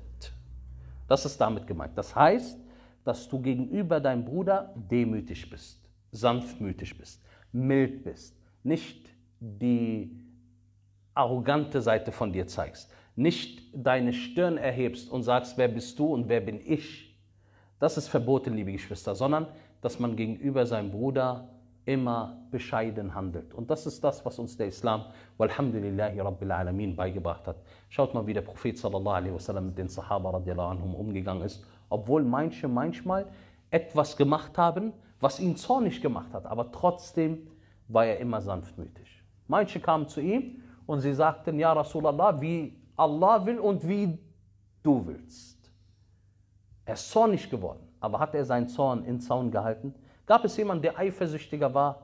Speaker 1: Das ist damit gemeint. Das heißt, dass du gegenüber deinem Bruder demütig bist, sanftmütig bist, mild bist, nicht die arrogante Seite von dir zeigst, nicht deine Stirn erhebst und sagst, wer bist du und wer bin ich. Das ist verboten, liebe Geschwister, sondern dass man gegenüber seinem Bruder immer bescheiden handelt. Und das ist das, was uns der Islam, walhamdulillahi rabbil alamin, beigebracht hat. Schaut mal, wie der Prophet sallallahu alaihi wasallam mit den Sahaba radiallahu anhum umgegangen ist, obwohl manche manchmal etwas gemacht haben, was ihn zornig gemacht hat, aber trotzdem war er immer sanftmütig. Manche kamen zu ihm und sie sagten, ja Rasulallah, wie Allah will und wie du willst. Er ist zornig geworden, aber hat er seinen Zorn in Zaun gehalten? Gab es jemanden, der eifersüchtiger war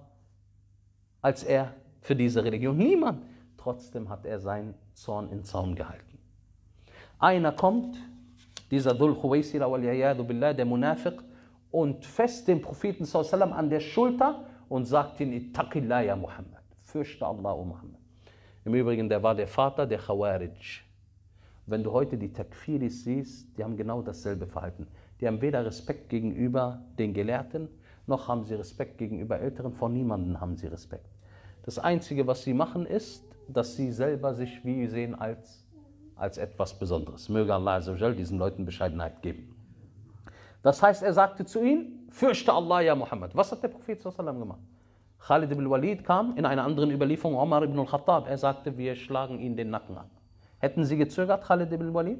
Speaker 1: als er für diese Religion? Niemand. Trotzdem hat er seinen Zorn in Zaun gehalten. Einer kommt, dieser Dhul Khuwaysira wal-Iyadu billah, der Munafiq, und fest den Propheten sallallahu alaihi wasallam an der Schulter und sagt ihm, Ittaqillah ya Muhammad, fürchte Allah, o Muhammad. Im Übrigen, der war der Vater der Khawarij. Wenn du heute die Takfiris siehst, die haben genau dasselbe Verhalten. Die haben weder Respekt gegenüber den Gelehrten, noch haben sie Respekt gegenüber Älteren, vor niemandem haben sie Respekt. Das Einzige, was sie machen, ist, dass sie selber sich wie sehen als etwas Besonderes. Möge Allah azza wa jal diesen Leuten Bescheidenheit geben. Das heißt, er sagte zu ihnen, fürchte Allah, ja Muhammad. Was hat der Prophet sallallahu alaihi wasallam gemacht? Khalid ibn Walid kam in einer anderen Überlieferung, Omar ibn al-Khattab, er sagte, wir schlagen ihn den Nacken an. Hätten sie gezögert, Khalid ibn Walid?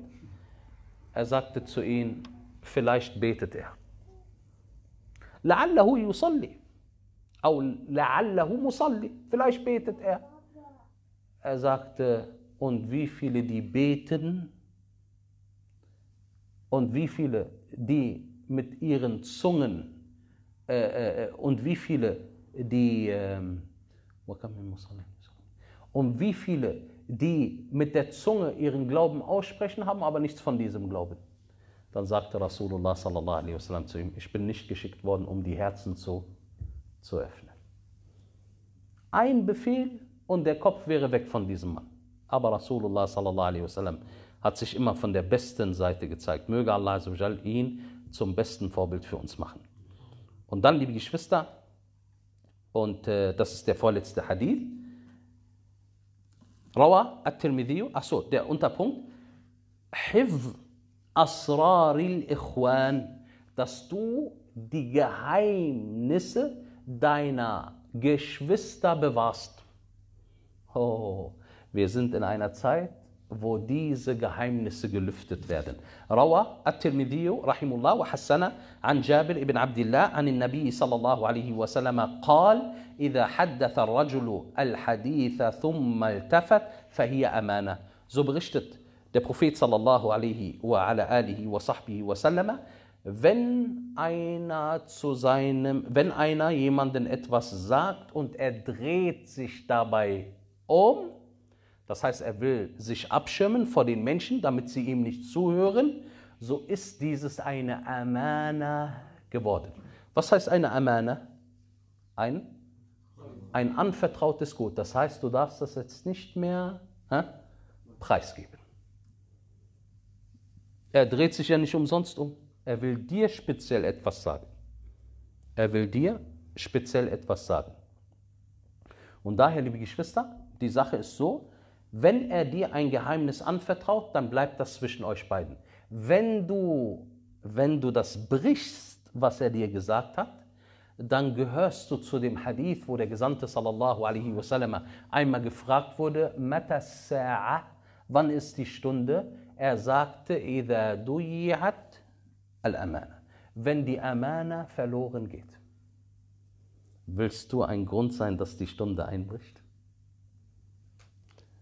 Speaker 1: Er sagte zu ihnen, vielleicht betet er. La'allahu yusalli. La'allahu musalli. Vielleicht betet er. Er sagte, und wie viele, die beten und wie viele, die mit ihren Zungen und wie viele, die mit der Zunge ihren Glauben aussprechen, haben aber nichts von diesem Glauben. Dann sagte Rasulullah sallallahu alaihi wasallam zu ihm, ich bin nicht geschickt worden, um die Herzen zu öffnen. Ein Befehl und der Kopf wäre weg von diesem Mann. Aber Rasulullah sallallahu alaihi wasallam hat sich immer von der besten Seite gezeigt. Möge Allah azza wa jal ihn zum besten Vorbild für uns machen. Und dann, liebe Geschwister, und das ist der vorletzte Hadith, Rawa at-Tirmidhi, achso, der Unterpunkt, Hifz Asraril Ikhwan, dass du die Geheimnisse deiner Geschwister bewahrst. Oh, wir sind in einer Zeit, wo diese Geheimnisse gelüftet werden. Rawa at-Tirmidhi rahimullah wa hassana an Jabir ibn Abdullah an den-Nabi sallallahu alaihi wasallam قال إذا حدث الرجل الحديث ثم التفت فهي أمانة. So berichtet der Prophet sallallahu alaihi wa ala alihi wa sahbihi wa sallama, wenn einer jemanden etwas sagt und er dreht sich dabei um, das heißt, er will sich abschirmen vor den Menschen, damit sie ihm nicht zuhören, so ist dieses eine Amana geworden. Was heißt eine Amana? Ein anvertrautes Gut. Das heißt, du darfst das jetzt nicht mehr preisgeben. Er dreht sich ja nicht umsonst um. Er will dir speziell etwas sagen. Und daher, liebe Geschwister, die Sache ist so, wenn er dir ein Geheimnis anvertraut, dann bleibt das zwischen euch beiden. Wenn du das brichst, was er dir gesagt hat, dann gehörst du zu dem Hadith, wo der Gesandte sallallahu alaihi wasallam einmal gefragt wurde, Mata sa'a, wann ist die Stunde? Er sagte, Idha duyi'at al-Amana, wenn die Amana verloren geht. Willst du ein Grund sein, dass die Stunde einbricht?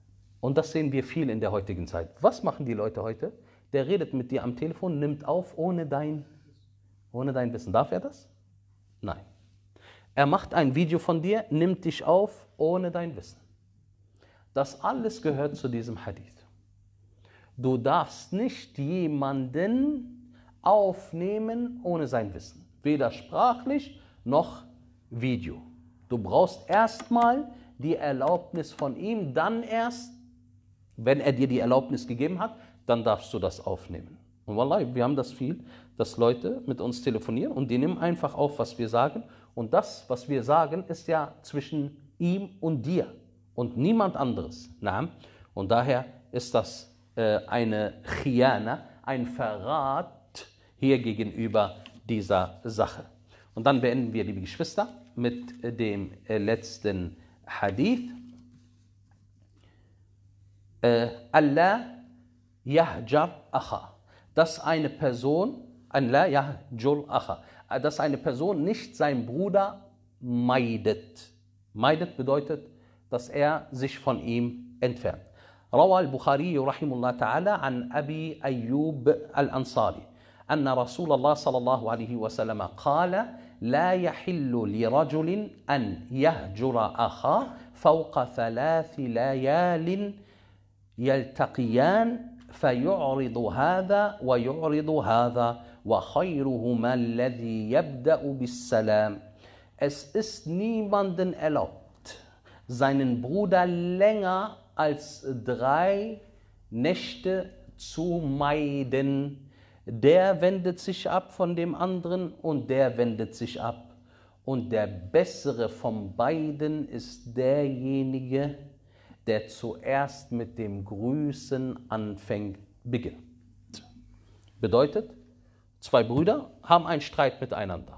Speaker 1: Und das sehen wir viel in der heutigen Zeit. Was machen die Leute heute? Der redet mit dir am Telefon, nimmt auf ohne dein Wissen. Darf er das? Nein. Er macht ein Video von dir, nimmt dich auf ohne dein Wissen. Das alles gehört zu diesem Hadith. Du darfst nicht jemanden aufnehmen ohne sein Wissen. Weder sprachlich noch Video. Du brauchst erstmal die Erlaubnis von ihm, dann erst, wenn er dir die Erlaubnis gegeben hat, dann darfst du das aufnehmen. Und Wallahi, wir haben das viel, dass Leute mit uns telefonieren und die nehmen einfach auf, was wir sagen. Und das, was wir sagen, ist ja zwischen ihm und dir und niemand anderes. Und daher ist das eine Khiyana, ein Verrat hier gegenüber dieser Sache. Und dann beenden wir, liebe Geschwister, mit dem letzten Hadith. Allah yahjar akha. Dass eine Person, Allah yahjur akha, dass eine Person nicht seinen Bruder meidet. Meidet bedeutet, dass er sich von ihm entfernt. روى البخاري رحمه الله تعالى عن أبي أيوب الأنصاري أن رسول الله صلى الله عليه وسلم قال لا يحل لرجل أن يهجر أخاه فوق 3 ليال يلتقيان فيعرض هذا ويعرض هذا وخيرهما الذي يبدأ بالسلام. Es ist niemanden erlaubt, seinen Bruder länger als 3 Nächte zu meiden. Der wendet sich ab von dem anderen und der wendet sich ab. Und der Bessere von beiden ist derjenige, der zuerst mit dem Grüßen beginnt. Bedeutet, 2 Brüder haben einen Streit miteinander.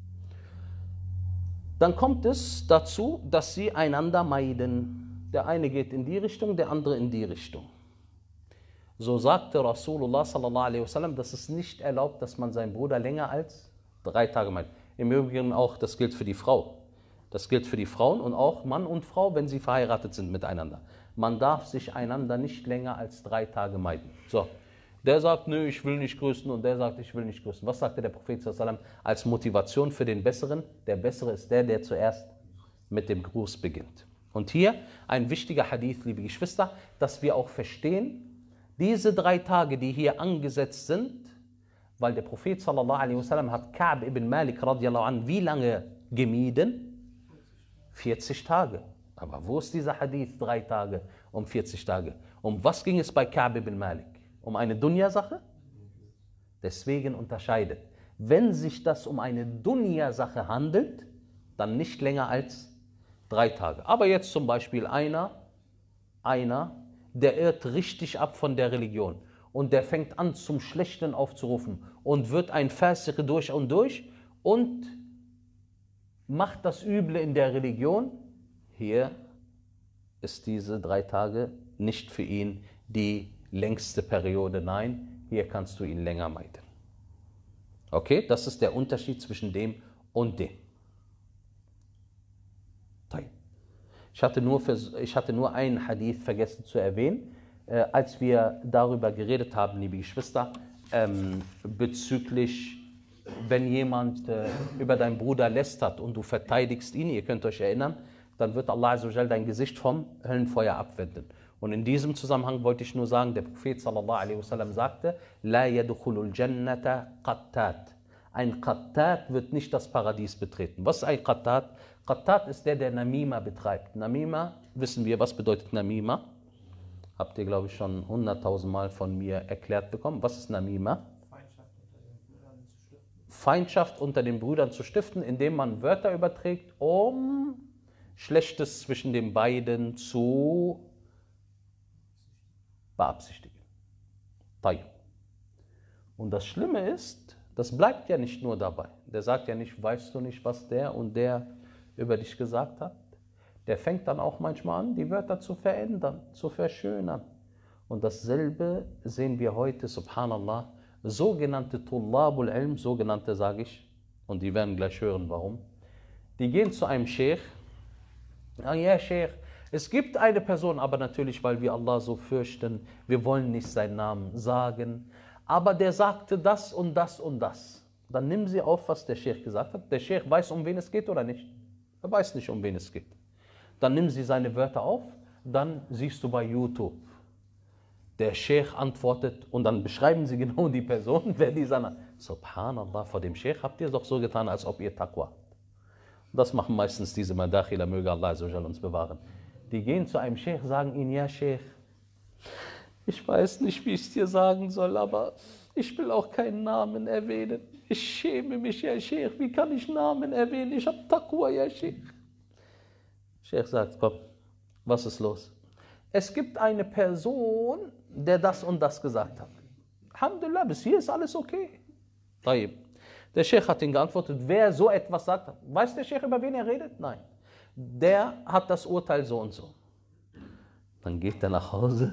Speaker 1: Dann kommt es dazu, dass sie einander meiden. Der eine geht in die Richtung, der andere in die Richtung. So sagte Rasulullah sallallahu alaihi wasallam, dass es nicht erlaubt, dass man seinen Bruder länger als 3 Tage meidet. Im Übrigen auch, das gilt für die Frau. Das gilt für die Frauen und auch Mann und Frau, wenn sie verheiratet sind miteinander. Man darf sich einander nicht länger als 3 Tage meiden. So, der sagt, nö, ich will nicht grüßen und der sagt, ich will nicht grüßen. Was sagte der Prophet sallallahu alaihi wasallam als Motivation für den Besseren? Der Bessere ist der, der zuerst mit dem Gruß beginnt. Und hier ein wichtiger Hadith, liebe Geschwister, dass wir auch verstehen, diese 3 Tage, die hier angesetzt sind, weil der Prophet sallallahu alaihi wasallam hat Ka'b ibn Malik radiallahu anh wie lange gemieden? 40 Tage. Aber wo ist dieser Hadith 3 Tage um 40 Tage? Um was ging es bei Ka'b ibn Malik? Um eine Dunya-Sache? Deswegen unterscheidet. Wenn sich das um eine Dunya-Sache handelt, dann nicht länger als 3 Tage. Aber jetzt zum Beispiel einer, der irrt richtig ab von der Religion und der fängt an zum Schlechten aufzurufen und wird ein Fasiq durch und macht das Üble in der Religion. Hier ist diese 3 Tage nicht für ihn die längste Periode. Nein, hier kannst du ihn länger meiden. Okay, das ist der Unterschied zwischen dem und dem. Ich hatte nur einen Hadith vergessen zu erwähnen, als wir darüber geredet haben, liebe Geschwister, bezüglich, wenn jemand über deinen Bruder lästert und du verteidigst ihn, ihr könnt euch erinnern, dann wird Allah Azza wa Jal dein Gesicht vom Höllenfeuer abwenden. Und in diesem Zusammenhang wollte ich nur sagen, der Prophet sallallahu alaihi wasallam sagte, La yadkhulul jannata qattat. Ein Qattat wird nicht das Paradies betreten. Was ist ein Qattat? Qattat ist der Namima betreibt. Namima, wissen wir, was bedeutet Namima? Habt ihr, glaube ich, schon 100.000 Mal von mir erklärt bekommen. Was ist Namima? Feindschaft unter den Brüdern zu stiften, indem man Wörter überträgt, um Schlechtes zwischen den beiden zu beabsichtigen. Und das Schlimme ist, das bleibt ja nicht nur dabei. Der sagt ja nicht, weißt du nicht, was der und der über dich gesagt hat? Der fängt dann auch manchmal an, die Wörter zu verändern, zu verschönern. Und dasselbe sehen wir heute, subhanallah, sogenannte Tullabul Ilm, sogenannte sage ich, und die werden gleich hören, warum. Die gehen zu einem Sheikh, ja Sheikh, Es gibt eine Person, aber natürlich, weil wir Allah so fürchten, wir wollen nicht seinen Namen sagen, aber der sagte das und das und das. Dann nimm sie auf, was der Sheikh gesagt hat. Der Sheikh weiß, um wen es geht oder nicht? Er weiß nicht, um wen es geht. Dann nimm sie seine Wörter auf, dann siehst du bei YouTube. Der Sheikh antwortet und dann beschreiben sie genau die Person, wer dieser Name. Subhanallah, vor dem Sheikh habt ihr doch so getan, als ob ihr Taqwa habt. Das machen meistens diese Madakhila, möge Allah uns bewahren. Die gehen zu einem Sheikh, sagen ihm, ja Sheikh, ich weiß nicht, wie ich es dir sagen soll, aber ich will auch keinen Namen erwähnen. Ich schäme mich, ja Sheikh, wie kann ich Namen erwähnen? Ich habe Taqwa, ja Sheikh. Sheikh sagt, komm, was ist los? Es gibt eine Person, der das und das gesagt hat. Alhamdulillah, bis hier ist alles okay. Der Sheikh hat ihn geantwortet, wer so etwas sagt, weiß der Sheikh, über wen er redet? Nein. Der hat das Urteil so und so. Dann geht er nach Hause.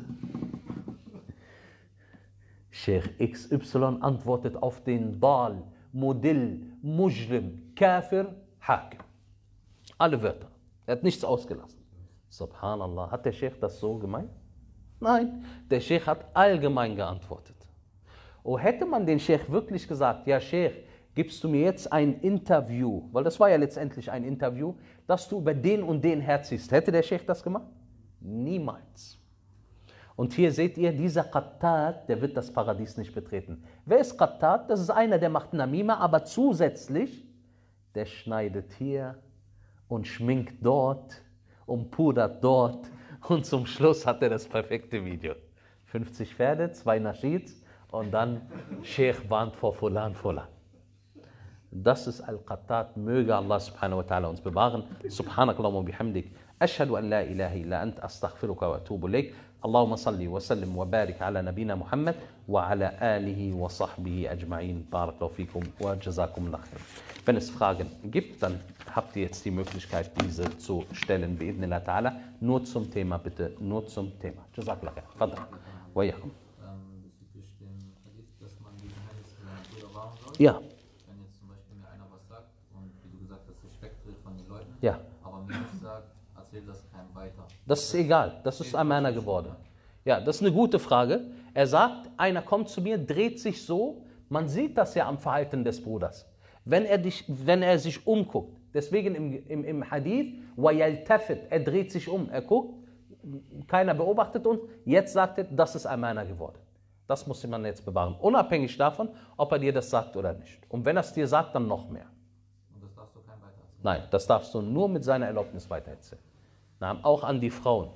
Speaker 1: Sheikh XY antwortet auf den Dal, Mudil, Mujrim, Kafir, Hakim. Alle Wörter. Er hat nichts ausgelassen. Subhanallah, hat der Sheikh das so gemeint? Nein, der Sheikh hat allgemein geantwortet. Oh, hätte man den Sheikh wirklich gesagt, ja Sheikh, gibst du mir jetzt ein Interview, weil das war ja letztendlich ein Interview, dass du über den und den herziehst. Hätte der Sheikh das gemacht? Niemals. Und hier seht ihr, dieser Qattat, der wird das Paradies nicht betreten. Wer ist Qattat? Das ist einer, der macht Namima, aber zusätzlich, der schneidet hier und schminkt dort und pudert dort und zum Schluss hat er das perfekte Video. 50 Pferde, 2 Nashids und dann Sheikh warnt vor Fulan, Fulan. Das ist Al-Qattat, möge Allah subhanahu wa ta'ala uns bewahren. Subhanakallahumma bihamdik. Ashhadu an la ilaha illa ant, astaghfiruka wa atubu ilayk. Allahumma salli wa sallim wa barik ala nabina Muhammad wa ala alihi wa sahbihi ajma'in. Barakallahu fikum wa jazakumullah khair. Wenn es Fragen gibt, dann habt ihr jetzt die Möglichkeit, diese zu stellen. Bi'idhnillah ta'ala. Nur zum Thema, bitte. Nur zum Thema. Jazakallah khair. Fadal. Wa yakum.
Speaker 2: Bezüglich dem Hadith, dass man die Geheimnisse seiner Brüder wahren soll.
Speaker 1: Ja.
Speaker 2: Wenn jetzt zum Beispiel mir einer was sagt und wie du gesagt hast, sich wegdreht von den Leuten,
Speaker 1: Ja.
Speaker 2: aber mir nicht sagt, erzähl das keinem weiter.
Speaker 1: Das ist egal, das ist Amana geworden. Ja, das ist eine gute Frage. Er sagt, einer kommt zu mir, dreht sich so, man sieht das ja am Verhalten des Bruders. Wenn er sich umguckt, deswegen im Hadith, وَيَلْتَفِتْ, er dreht sich um, er guckt, keiner beobachtet uns, jetzt sagt er, das ist Amana geworden. Das muss man jetzt bewahren, unabhängig davon, ob er dir das sagt oder nicht. Und wenn er es dir sagt, dann noch mehr.
Speaker 2: Und das darfst du keinem weitererzählen?
Speaker 1: Nein, das darfst du nur mit seiner Erlaubnis weitererzählen. Na, auch an die Frauen.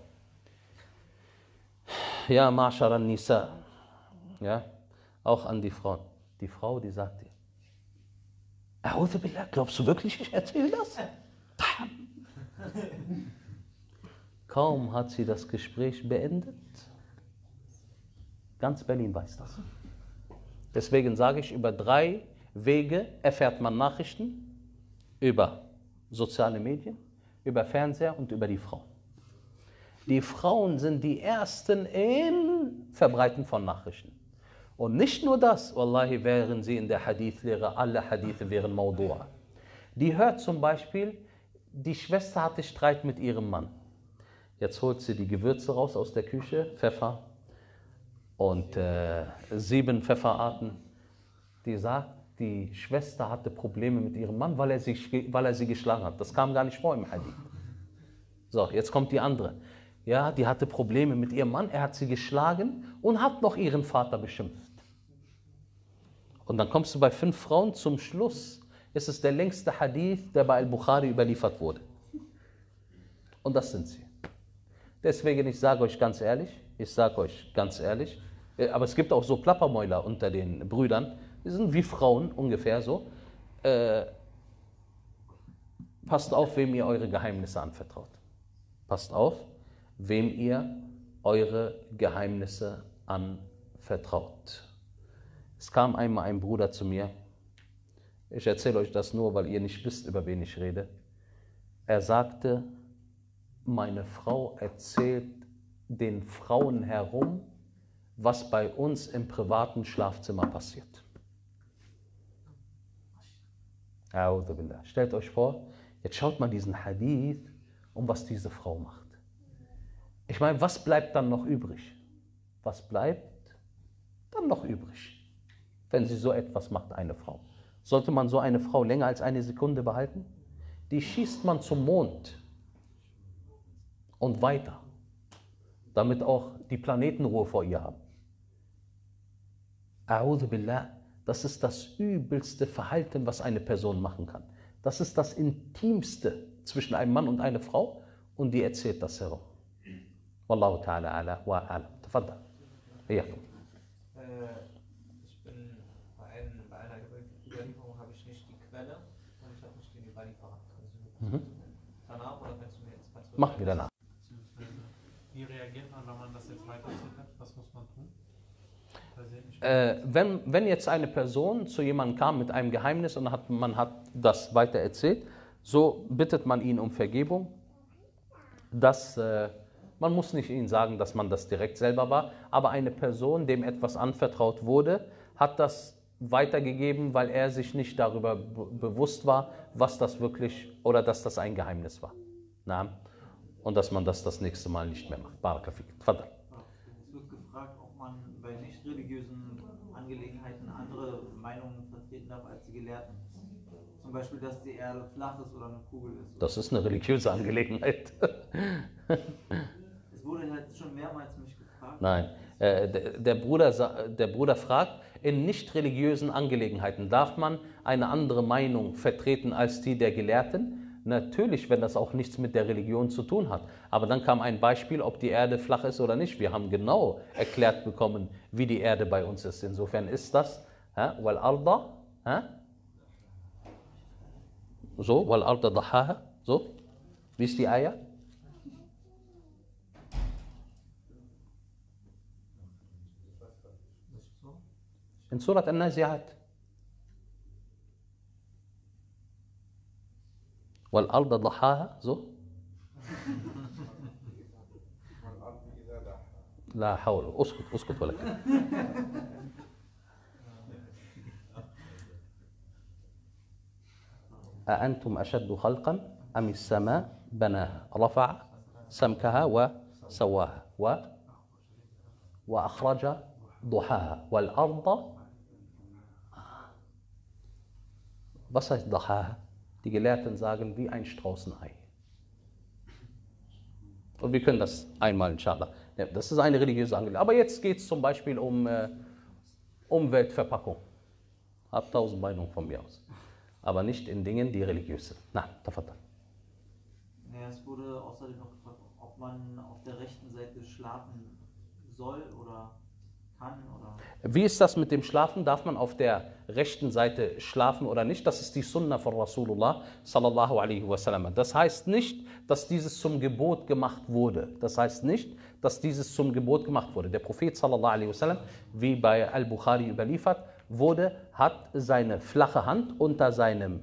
Speaker 1: Ja, Ma'ashara Nisa. Ja, auch an die Frauen. Die Frau, die sagt dir, A'udhu Billah, glaubst du wirklich, ich erzähle das? Kaum hat sie das Gespräch beendet, ganz Berlin weiß das. Deswegen sage ich, über 3 Wege erfährt man Nachrichten, über soziale Medien, über Fernseher und über die Frauen. Die Frauen sind die Ersten im Verbreiten von Nachrichten. Und nicht nur das, Wallahi, wären sie in der Hadith-Lehre, alle Hadithe wären Mawdu'a. Die hört zum Beispiel, die Schwester hatte Streit mit ihrem Mann. Jetzt holt sie die Gewürze raus aus der Küche, Pfeffer und 7 Pfefferarten. Die sagt, die Schwester hatte Probleme mit ihrem Mann, weil er sie geschlagen hat. Das kam gar nicht vor im Hadith. So, jetzt kommt die andere. Ja, die hatte Probleme mit ihrem Mann, er hat sie geschlagen und hat noch ihren Vater beschimpft. Und dann kommst du bei 5 Frauen, zum Schluss ist es der längste Hadith, der bei Al-Bukhari überliefert wurde. Und das sind sie. Deswegen, ich sage euch ganz ehrlich, aber es gibt auch so Plappermäuler unter den Brüdern, die sind wie Frauen ungefähr so. Passt auf, wem ihr eure Geheimnisse anvertraut. Passt auf, wem ihr eure Geheimnisse anvertraut. Es kam einmal ein Bruder zu mir, ich erzähle euch das nur, weil ihr nicht wisst, über wen ich rede. Er sagte, meine Frau erzählt den Frauen herum, was bei uns im privaten Schlafzimmer passiert. Stellt euch vor, jetzt schaut mal diesen Hadith, um was diese Frau macht. Ich meine, was bleibt dann noch übrig? Was bleibt dann noch übrig, wenn sie so etwas macht, eine Frau? Sollte man so eine Frau länger als eine Sekunde behalten? Die schießt man zum Mond und weiter, damit auch die Planeten Ruhe vor ihr haben. A'udhu billah, das ist das übelste Verhalten, was eine Person machen kann. Das ist das Intimste zwischen einem Mann und einer Frau und die erzählt das herum. Wallahu ta'ala ala wa alam. Tafaddal. Ja.
Speaker 3: Ich bin bei einer Überlieferung habe ich nicht die Quelle und ich habe nicht den Überlieferer. Danach oder kannst du mir jetzt was
Speaker 1: Machen wir danach.
Speaker 4: Wie reagiert man, wenn man das jetzt weiterzieht hat? Was muss man tun?
Speaker 1: Wenn jetzt eine Person zu jemandem kam mit einem Geheimnis und man hat das weiter erzählt, so bittet man ihn um Vergebung. Man muss nicht ihnen sagen, dass man das direkt selber war, aber eine Person, dem etwas anvertraut wurde, hat das weitergegeben, weil er sich nicht darüber bewusst war, was das wirklich oder dass das ein Geheimnis war. Na? Und dass man das nächste Mal nicht mehr macht. Barakallahu. Tfaddal.
Speaker 5: Es wird gefragt, ob man bei nicht religiösen Angelegenheiten andere Meinungen vertreten darf als die Gelehrten. Zum Beispiel, dass die Erde flach ist oder eine Kugel ist.
Speaker 1: Das ist eine religiöse Angelegenheit.
Speaker 5: Es wurde halt schon mehrmals mich gefragt.
Speaker 1: Nein, der Bruder fragt, in nicht religiösen Angelegenheiten darf man eine andere Meinung vertreten als die der Gelehrten? Natürlich, wenn das auch nichts mit der Religion zu tun hat. Aber dann kam ein Beispiel, ob die Erde flach ist oder nicht. Wir haben genau erklärt bekommen, wie die Erde bei uns ist. Insofern ist das, wal arda, so, wal arda dahaha, so, wie ist die Ayah? In Surat An-Nazi'at. والأرض ضحاها so لا حول اسكت ولك أأنتم أشد خلقا أم السماء بناها رفع سمكها وسواها وأخرج ضحاها والأرض was heißt ضحاها? Die Gelehrten sagen, wie ein Straußenei. Und wir können das einmal, inshallah. Das ist eine religiöse Angelegenheit. Aber jetzt geht es zum Beispiel um Umweltverpackung. Hab 1000 Meinungen von mir aus. Aber nicht in Dingen, die religiös sind. Na, tafaddal.
Speaker 5: Ja, es wurde außerdem noch gefragt, ob man auf der rechten Seite schlafen soll oder kann. Oder
Speaker 1: Wie ist das mit dem Schlafen? Darf man auf der rechten Seite schlafen oder nicht? Das ist die Sunna von Rasulullah sallallahu alaihi wasallam. Das heißt nicht, dass dieses zum Gebot gemacht wurde. Das heißt nicht, dass dieses zum Gebot gemacht wurde. Der Prophet sallallahu alaihi wasallam, wie bei Al-Bukhari überliefert wurde, hat seine flache Hand unter seine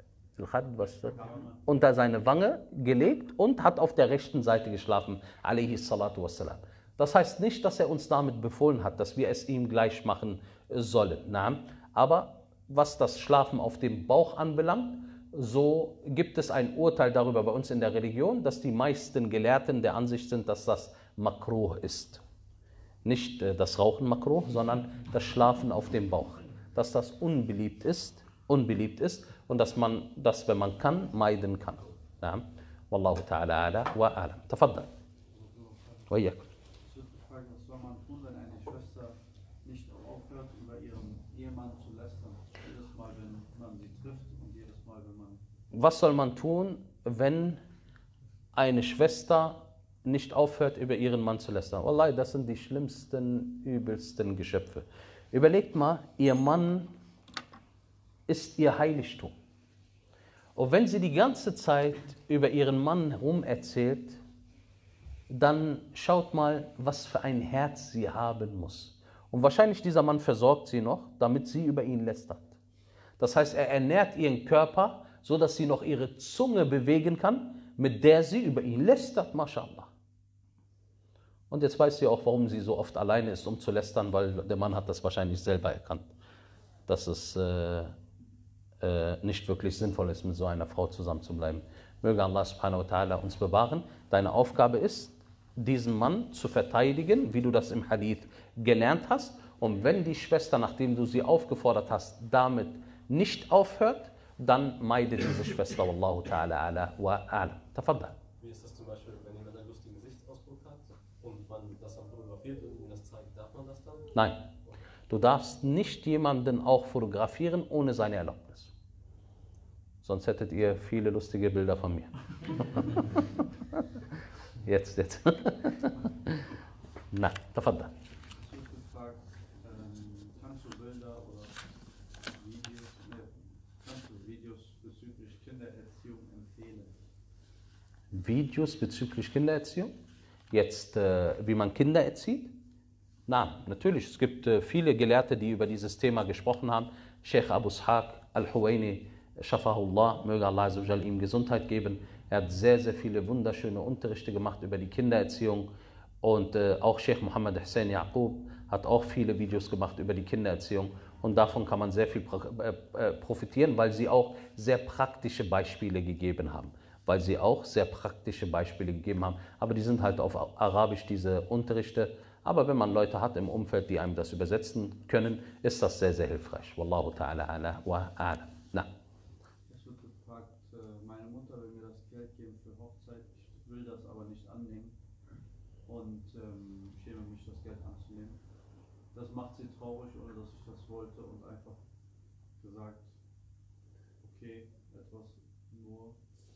Speaker 1: Wange gelegt und hat auf der rechten Seite geschlafen, alaihi salatu wassalam. Das heißt nicht, dass er uns damit befohlen hat, dass wir es ihm gleich machen sollen. Aber was das Schlafen auf dem Bauch anbelangt, so gibt es ein Urteil darüber bei uns in der Religion, dass die meisten Gelehrten der Ansicht sind, dass das Makruh ist. Nicht das Rauchen Makruh, sondern das Schlafen auf dem Bauch. Dass das unbeliebt ist und dass man das, wenn man kann, meiden kann. Wallahu ta'ala ala wa alam. Tafaddal. Wa iyyakum.
Speaker 6: Was soll man tun, wenn eine Schwester nicht aufhört, über ihren Ehemann zu lästern? Jedes Mal, wenn man sie trifft und jedes Mal, wenn man...
Speaker 1: Was soll man tun, wenn eine Schwester nicht aufhört, über ihren Mann zu lästern? Wallahi, das sind die schlimmsten, übelsten Geschöpfe. Überlegt mal, ihr Mann ist ihr Heiligtum. Und wenn sie die ganze Zeit über ihren Mann herum erzählt, dann schaut mal, was für ein Herz sie haben muss. Und wahrscheinlich dieser Mann versorgt sie noch, damit sie über ihn lästert. Das heißt, er ernährt ihren Körper, so dass sie noch ihre Zunge bewegen kann, mit der sie über ihn lästert, mashallah. Und jetzt weiß sie auch, warum sie so oft alleine ist, um zu lästern, weil der Mann hat das wahrscheinlich selber erkannt, dass es nicht wirklich sinnvoll ist, mit so einer Frau zusammenzubleiben. Möge Allah subhanahu wa ta'ala uns bewahren. Deine Aufgabe ist, diesen Mann zu verteidigen, wie du das im Hadith gelernt hast. Und wenn die Schwester, nachdem du sie aufgefordert hast, damit nicht aufhört, dann meide diese Schwester. Wallahu ta'ala ala wa a'lam. Tafaddal.
Speaker 7: Wie ist das zum Beispiel, wenn jemand einen lustigen Gesichtsausdruck hat und man das dann fotografiert und ihm das zeigt, darf man das dann?
Speaker 1: Nein, du darfst nicht jemanden auch fotografieren ohne seine Erlaubnis. Sonst hättet ihr viele lustige Bilder von mir. Jetzt. Na, tafaddal.
Speaker 6: Es wird gefragt, kannst du Bilder oder Videos bezüglich Kindererziehung empfehlen?
Speaker 1: Videos bezüglich Kindererziehung? Jetzt, wie man Kinder erzieht? Na, natürlich. Es gibt viele Gelehrte, die über dieses Thema gesprochen haben. Sheikh Abu Ishaq al-Huwaini, Shafahullah, möge Allah Azzawajal ihm Gesundheit geben. Er hat sehr, sehr viele wunderschöne Unterrichte gemacht über die Kindererziehung. Und auch Sheikh Muhammad Hussein Yaqub hat auch viele Videos gemacht über die Kindererziehung. Und davon kann man sehr viel profitieren, weil sie auch sehr praktische Beispiele gegeben haben. Aber die sind halt auf Arabisch, diese Unterrichte. Aber wenn man Leute hat im Umfeld, die einem das übersetzen können, ist das sehr, sehr hilfreich. Wallahu ta'ala ala wa a'lam. Na.
Speaker 6: Es wird gefragt, meine Mutter will mir das Geld geben für Hochzeit, ich will das aber nicht annehmen und schäme mich, das Geld anzunehmen. Das macht sie traurig, ohne dass ich das wollte und einfach gesagt, okay, etwas nur.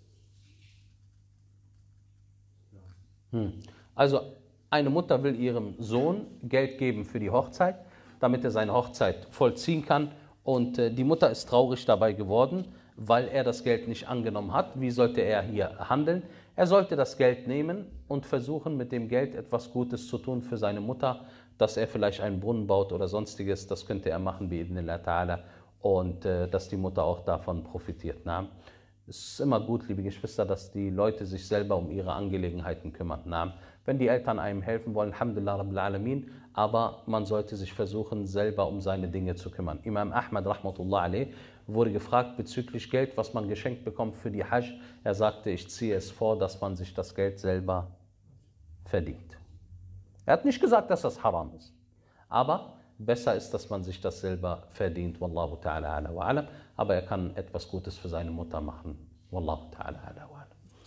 Speaker 6: Ja.
Speaker 1: Also eine Mutter will ihrem Sohn Geld geben für die Hochzeit, damit er seine Hochzeit vollziehen kann. Und die Mutter ist traurig dabei geworden, weil er das Geld nicht angenommen hat. Wie sollte er hier handeln? Er sollte das Geld nehmen und versuchen, mit dem Geld etwas Gutes zu tun für seine Mutter, dass er vielleicht einen Brunnen baut oder sonstiges. Das könnte er machen, bi'idhnillah ta'ala. Und dass die Mutter auch davon profitiert. Na? Es ist immer gut, liebe Geschwister, dass die Leute sich selber um ihre Angelegenheiten kümmern. Na? Wenn die Eltern einem helfen wollen, alhamdulillah rabbil alamin, aber man sollte sich versuchen, selber um seine Dinge zu kümmern. Imam Ahmad rahmatullah alayh wurde gefragt bezüglich Geld, was man geschenkt bekommt für die Hajj. Er sagte, ich ziehe es vor, dass man sich das Geld selber verdient. Er hat nicht gesagt, dass das haram ist, aber besser ist, dass man sich das selber verdient. Wallahu ta'ala ala wa alam. Aber er kann etwas Gutes für seine Mutter machen. Wallahu ta'ala ala wa alam.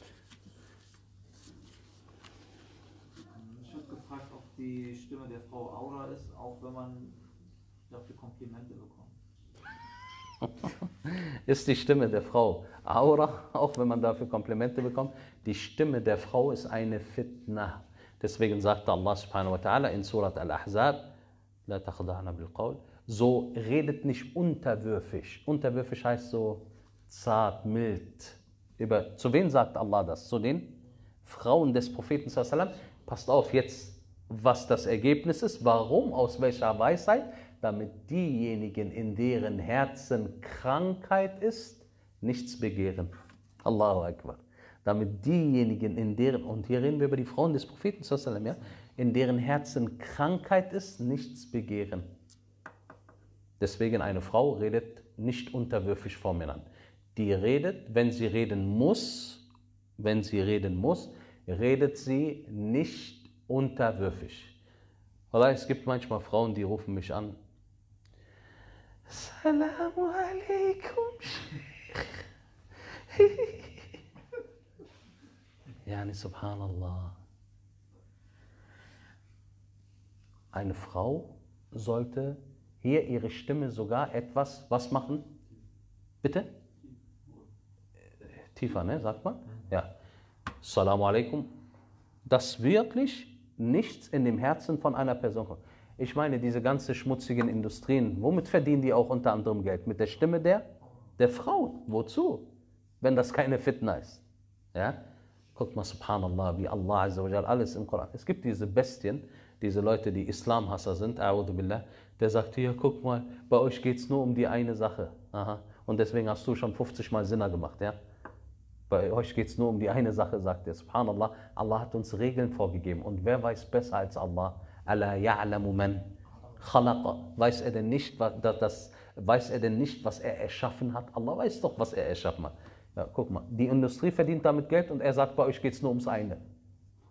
Speaker 5: Ich habe gefragt, ob die Stimme der Frau Aura ist, auch wenn man dafür Komplimente bekommt.
Speaker 1: Ist die Stimme der Frau Aura, auch wenn man dafür Komplimente bekommt? Die Stimme der Frau ist eine Fitna. Deswegen sagte Allah subhanahu wa ta'ala in Surat Al-Ahzab, La taqda'na bil qawl. So redet nicht unterwürfig. Unterwürfig heißt so zart, mild. Zu wem sagt Allah das? Zu den Frauen des Propheten sallallahu alaihi wasallam. Passt auf jetzt, was das Ergebnis ist. Warum? Aus welcher Weisheit? Damit diejenigen, in deren Herzen Krankheit ist, nichts begehren. Allahu Akbar. Damit diejenigen, in deren, und hier reden wir über die Frauen des Propheten sallallahu alaihi wasallam, ja, in deren Herzen Krankheit ist, nichts begehren. Deswegen eine Frau redet nicht unterwürfig vor Männern. Die redet, wenn sie reden muss, redet sie nicht unterwürfig. Oder es gibt manchmal Frauen, die rufen mich an. Assalamu alaikum, Sheikh. Yani subhanallah. Eine Frau sollte hier ihre Stimme sogar etwas, was machen? Bitte? Tiefer, ne? Sagt man? Ja. Assalamu alaikum. Dass wirklich nichts in dem Herzen von einer Person kommt. Ich meine, diese ganzen schmutzigen Industrien, womit verdienen die auch unter anderem Geld? Mit der Stimme der Frauen. Wozu? Wenn das keine Fitna ist. Ja? Guckt mal, subhanallah, wie Allah Azza wa Jal alles im Koran. Es gibt diese Bestien, diese Leute, die Islamhasser sind, a'udhu billah, der sagt, hier, guck mal, bei euch geht es nur um die eine Sache. Aha. Und deswegen hast du schon 50 Mal Sinna gemacht, ja? Bei euch geht es nur um die eine Sache, sagt er. Subhanallah, Allah hat uns Regeln vorgegeben. Und wer weiß besser als Allah? Ala ya'lamu man khalaqa. Weiß er denn nicht, was er erschaffen hat? Allah weiß doch, was er erschaffen hat. Ja, guck mal, die Industrie verdient damit Geld und er sagt, bei euch geht es nur ums eine.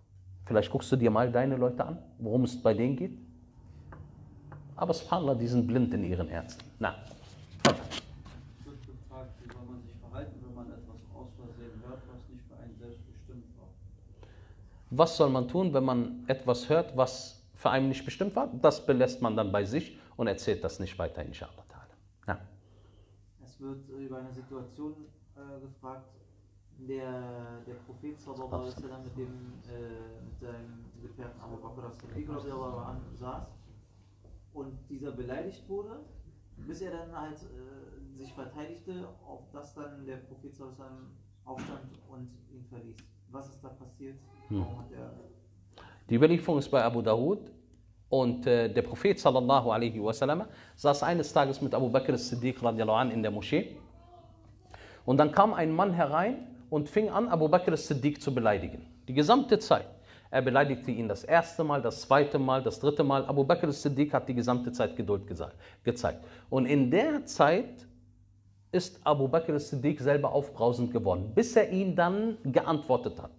Speaker 1: Vielleicht guckst du dir mal deine Leute an, worum es bei denen geht. Aber subhanallah, die sind blind in ihren Herzen. Na.
Speaker 6: Es wird gefragt, wie soll man sich verhalten, wenn man etwas aus Versehen hört, was nicht für einen selbst bestimmt war.
Speaker 1: Was soll man tun, wenn man etwas hört, was für einen nicht bestimmt war? Das belässt man dann bei sich und erzählt das nicht weiter, inshallah. Ja.
Speaker 5: Es wird über eine Situation gefragt, in der Prophet sallallahu alaihi wasallam mit seinem Gefährten Abu Bakr as-Siddiq radiyallahu anhu saß und dieser beleidigt wurde, bis er dann halt sich verteidigte, auf das dann der Prophet sallallahu alaihi wasallam aufstand und ihn verließ. Was ist da passiert? Warum hat er...
Speaker 1: Die Überlieferung ist bei Abu Dawud und der Prophet sallallahu alaihi wasallam saß eines Tages mit Abu Bakr as-Siddiq radiallahu anh in der Moschee und dann kam ein Mann herein und fing an, Abu Bakr as-Siddiq zu beleidigen. Die gesamte Zeit. Er beleidigte ihn das erste Mal, das zweite Mal, das dritte Mal. Abu Bakr as-Siddiq hat die gesamte Zeit Geduld gezeigt. Und in der Zeit ist Abu Bakr as-Siddiq selber aufbrausend geworden, bis er ihn dann geantwortet hat.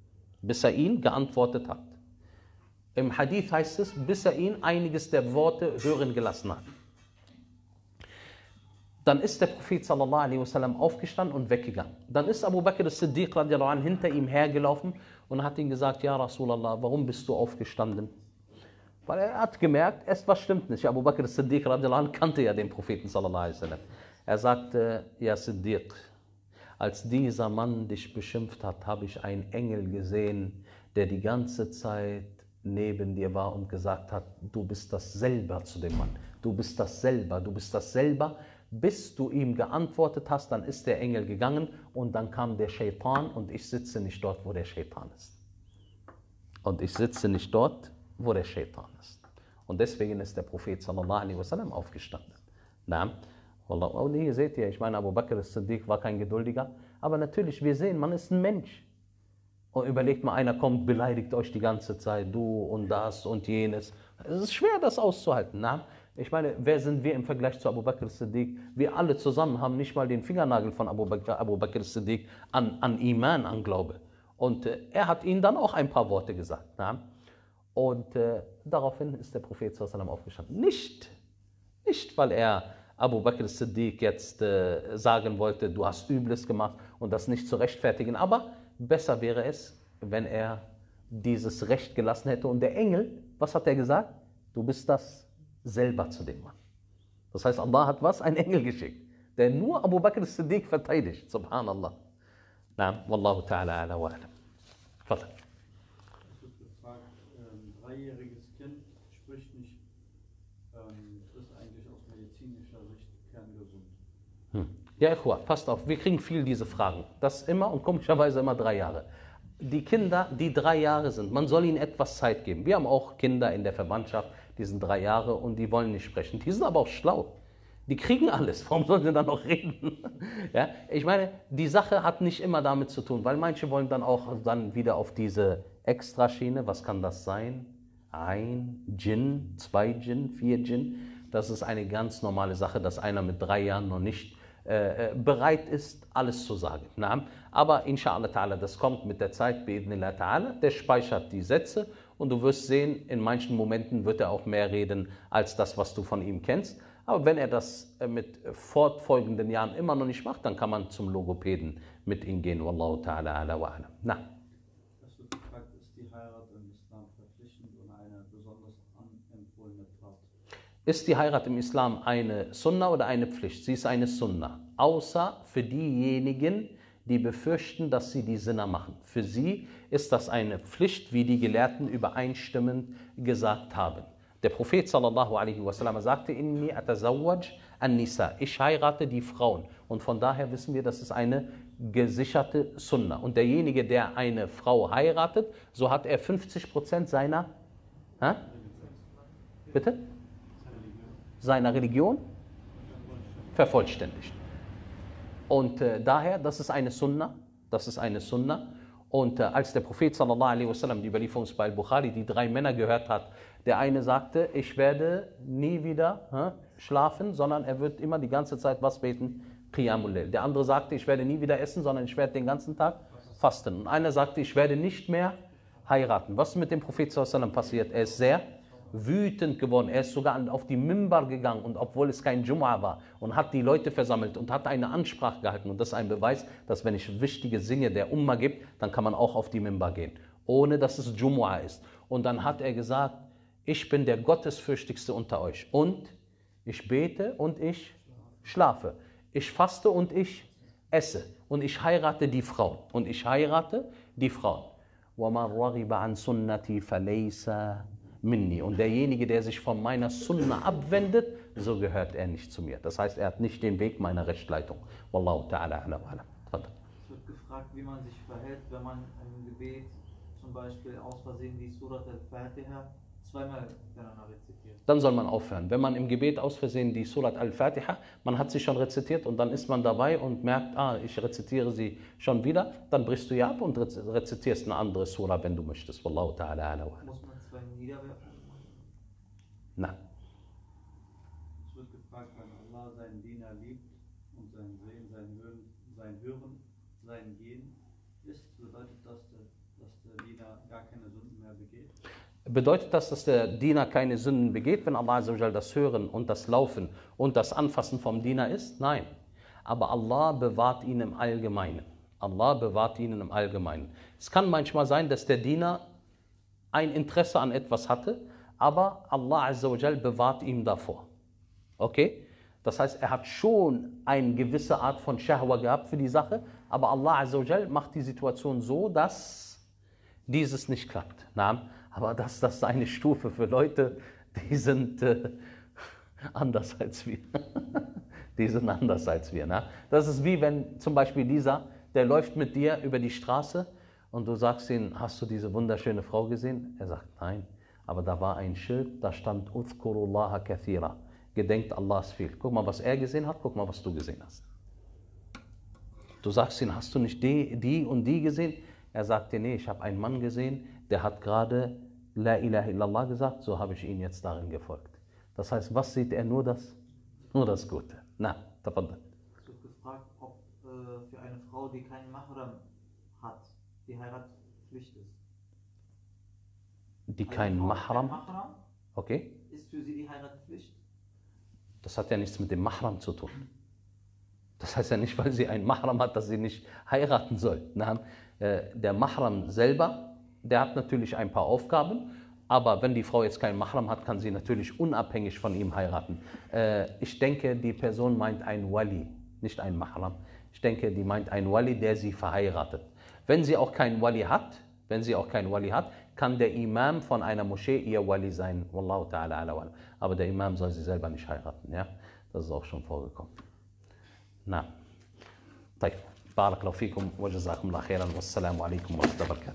Speaker 1: Im Hadith heißt es, bis er ihn einiges der Worte hören gelassen hat. Dann ist der Prophet sallallahu alaihi wasallam aufgestanden und weggegangen. Dann ist Abu Bakr as-Siddiq radiallahu anh hinter ihm hergelaufen und hat ihm gesagt, ja Rasulallah, warum bist du aufgestanden? Weil er hat gemerkt, etwas stimmt nicht. Abu Bakr as-Siddiq radiallahu anh kannte ja den Propheten sallallahu alaihi wasallam. Er sagte, ja Siddiq, als dieser Mann dich beschimpft hat, habe ich einen Engel gesehen, der die ganze Zeit neben dir war und gesagt hat, du bist das selber zu dem Mann. Du bist das selber. Bis du ihm geantwortet hast, dann ist der Engel gegangen und dann kam der Shaitan und ich sitze nicht dort, wo der Shaitan ist. Und deswegen ist der Prophet sallallahu alaihi wasallam aufgestanden. Na, Wallah, und hier seht ihr, ich meine, Abu Bakr as-Siddiq war kein Geduldiger, aber natürlich, wir sehen, man ist ein Mensch. Und überlegt mal, einer kommt, beleidigt euch die ganze Zeit, du und das und jenes. Es ist schwer, das auszuhalten. Na? Ich meine, wer sind wir im Vergleich zu Abu Bakr as-Siddiq? Wir alle zusammen haben nicht mal den Fingernagel von Abu Bakr as-Siddiq an Iman, an Glaube. Und er hat ihnen dann auch ein paar Worte gesagt. Na? Und daraufhin ist der Prophet sallallahu alaihi wasallam aufgestanden. Nicht, weil er Abu Bakr as-Siddiq jetzt sagen wollte, du hast Übles gemacht und das nicht zu rechtfertigen, aber besser wäre es, wenn er dieses Recht gelassen hätte. Und der Engel, was hat er gesagt? Du bist das selber zu dem Mann. Das heißt, Allah hat was? Einen Engel geschickt, der nur Abu Bakr as-Siddiq verteidigt. Subhanallah. Na, wallahu ta'ala ala wa alam. Vater.
Speaker 6: Es wird gefragt, dreijähriges Kind spricht nicht, ist eigentlich aus medizinischer Sicht kerngesund.
Speaker 1: Ja, Ikhwa, passt auf, wir kriegen viel diese Fragen. Das immer und komischerweise immer 3 Jahre. Die Kinder, die 3 Jahre sind, man soll ihnen etwas Zeit geben. Wir haben auch Kinder in der Verwandtschaft, die sind 3 Jahre und die wollen nicht sprechen. Die sind aber auch schlau. Die kriegen alles. Warum sollen sie dann noch reden? Ja, ich meine, die Sache hat nicht immer damit zu tun, weil manche wollen dann auch dann wieder auf diese Extraschiene. Was kann das sein? 1 Djinn, 2 Djinn, 4 Djinn. Das ist eine ganz normale Sache, dass einer mit 3 Jahren noch nicht bereit ist, alles zu sagen. Aber inshallah ta'ala, das kommt mit der Zeit, bi'idhnillah ta'ala, der speichert die Sätze und du wirst sehen, in manchen Momenten wird er auch mehr reden, als das, was du von ihm kennst. Aber wenn er das mit fortfolgenden Jahren immer noch nicht macht, dann kann man zum Logopäden mit ihm gehen. Wallahu ta'ala ala wa alam. Na.
Speaker 6: Es wird gefragt, ist die Heirat im Islam verpflichtend und eine besonders anempfohlene Tat?
Speaker 1: Ist die Heirat im Islam eine Sunna oder eine Pflicht? Sie ist eine Sunna. Außer für diejenigen, die befürchten, dass sie die Sinner machen. Für sie ist das eine Pflicht, wie die Gelehrten übereinstimmend gesagt haben. Der Prophet sallallahu alaihi wasallam sagte, Inni atazawwaj an-Nisa. Ich heirate die Frauen. Und von daher wissen wir, das ist eine gesicherte Sunna. Und derjenige, der eine Frau heiratet, so hat er 50% seiner... Bitte? Seiner Religion vervollständigt. Und daher, das ist eine Sunna. Und als der Prophet sallallahu alaihi wasallam, die Überlieferung bei Al-Bukhari, die 3 Männer gehört hat, der eine sagte, ich werde nie wieder schlafen, sondern er wird immer die ganze Zeit was beten? Qiyamul Layl. Der andere sagte, ich werde nie wieder essen, sondern ich werde den ganzen Tag fasten. Und einer sagte, ich werde nicht mehr heiraten. Was ist mit dem Prophet sallallahu alaihi wasallam passiert? Er ist sehr wütend geworden. Er ist sogar auf die Mimbar gegangen, und obwohl es kein Jum'a war, und hat die Leute versammelt und hat eine Ansprache gehalten. Und das ist ein Beweis, dass wenn es wichtige Dinge der Umma gibt, dann kann man auch auf die Mimbar gehen, ohne dass es Jum'a ist. Und dann hat er gesagt, ich bin der Gottesfürchtigste unter euch, und ich bete und ich schlafe. Ich faste und ich esse. Und ich heirate die Frauen. Und ich heirate die Frauen. وَمَنْ رَغِبَ عَنْ سُنَّتِي فَلَيْسَ minni. Und derjenige, der sich von meiner Sunna abwendet, so gehört er nicht zu mir. Das heißt, er hat nicht den Weg meiner Rechtleitung. Wallahu ta'ala ala wa alam.
Speaker 5: Es wird gefragt, wie man sich verhält, wenn man im Gebet zum Beispiel aus Versehen die Surat al-Fatiha zweimal miteinander rezitiert.
Speaker 1: Dann soll man aufhören. Wenn man im Gebet aus Versehen die Surat al-Fatiha, man hat sie schon rezitiert und dann ist man dabei und merkt, ich rezitiere sie schon wieder, dann brichst du ja ab und rezitierst eine andere Surah, wenn du möchtest. Wallahu ta'ala ala wa alam.
Speaker 5: Muss man zwei niederwerfen?
Speaker 1: Nein.
Speaker 6: Es wird gefragt, wenn Allah seinen Diener liebt und sein Sehen, sein Hören, sein Gehen ist, bedeutet das, dass der Diener gar keine Sünden mehr begeht?
Speaker 1: Bedeutet das, dass der Diener keine Sünden begeht, wenn Allah Azza wa Jal das Hören und das Laufen und das Anfassen vom Diener ist? Nein. Aber Allah bewahrt ihn im Allgemeinen. Allah bewahrt ihn im Allgemeinen. Es kann manchmal sein, dass der Diener ein Interesse an etwas hatte, aber Allah Azza wa Jal bewahrt ihm davor. Okay? Das heißt, er hat schon eine gewisse Art von Shahwa gehabt für die Sache, aber Allah Azza wa Jal macht die Situation so, dass dieses nicht klappt. Aber das ist eine Stufe für Leute, die sind anders als wir. Die sind anders als wir. Das ist wie wenn zum Beispiel dieser, der läuft mit dir über die Straße und du sagst ihm, hast du diese wunderschöne Frau gesehen? Er sagt, nein. Aber da war ein Schild, da stand Uzkurullaha kathira. Gedenkt Allahs viel. Guck mal, was er gesehen hat, guck mal, was du gesehen hast. Du sagst ihm, hast du nicht die und die gesehen? Er sagt dir, nee, ich habe einen Mann gesehen, der hat gerade La ilaha illallah gesagt, so habe ich ihn jetzt darin gefolgt. Das heißt, was sieht er? Nur das Gute. Na, tafaddal.
Speaker 5: Es wird gefragt, ob für eine Frau, die keinen Mahram hat, die Heirat Pflicht ist.
Speaker 1: Die keinen Mahram?
Speaker 5: Mahram
Speaker 1: Okay.
Speaker 5: ist für sie die Heirat Pflicht.
Speaker 1: Das hat ja nichts mit dem Mahram zu tun. Das heißt ja nicht, weil sie einen Mahram hat, dass sie nicht heiraten soll. Nein, der Mahram selber, der hat natürlich ein paar Aufgaben, aber wenn die Frau jetzt keinen Mahram hat, kann sie natürlich unabhängig von ihm heiraten. Ich denke, die Person meint ein Wali, nicht ein Mahram. Ich denke, die meint ein Wali, der sie verheiratet. Wenn sie auch keinen Wali hat, kann der Imam von einer Moschee ihr Wali sein. Wallahu ta'ala ala wala. Aber der Imam soll sie selber nicht heiraten. Ja? Das ist auch schon vorgekommen. Na. طيب. بارك الله فيكم وجزاكم الله خيرا والسلام عليكم ورحمة الله وبركاته.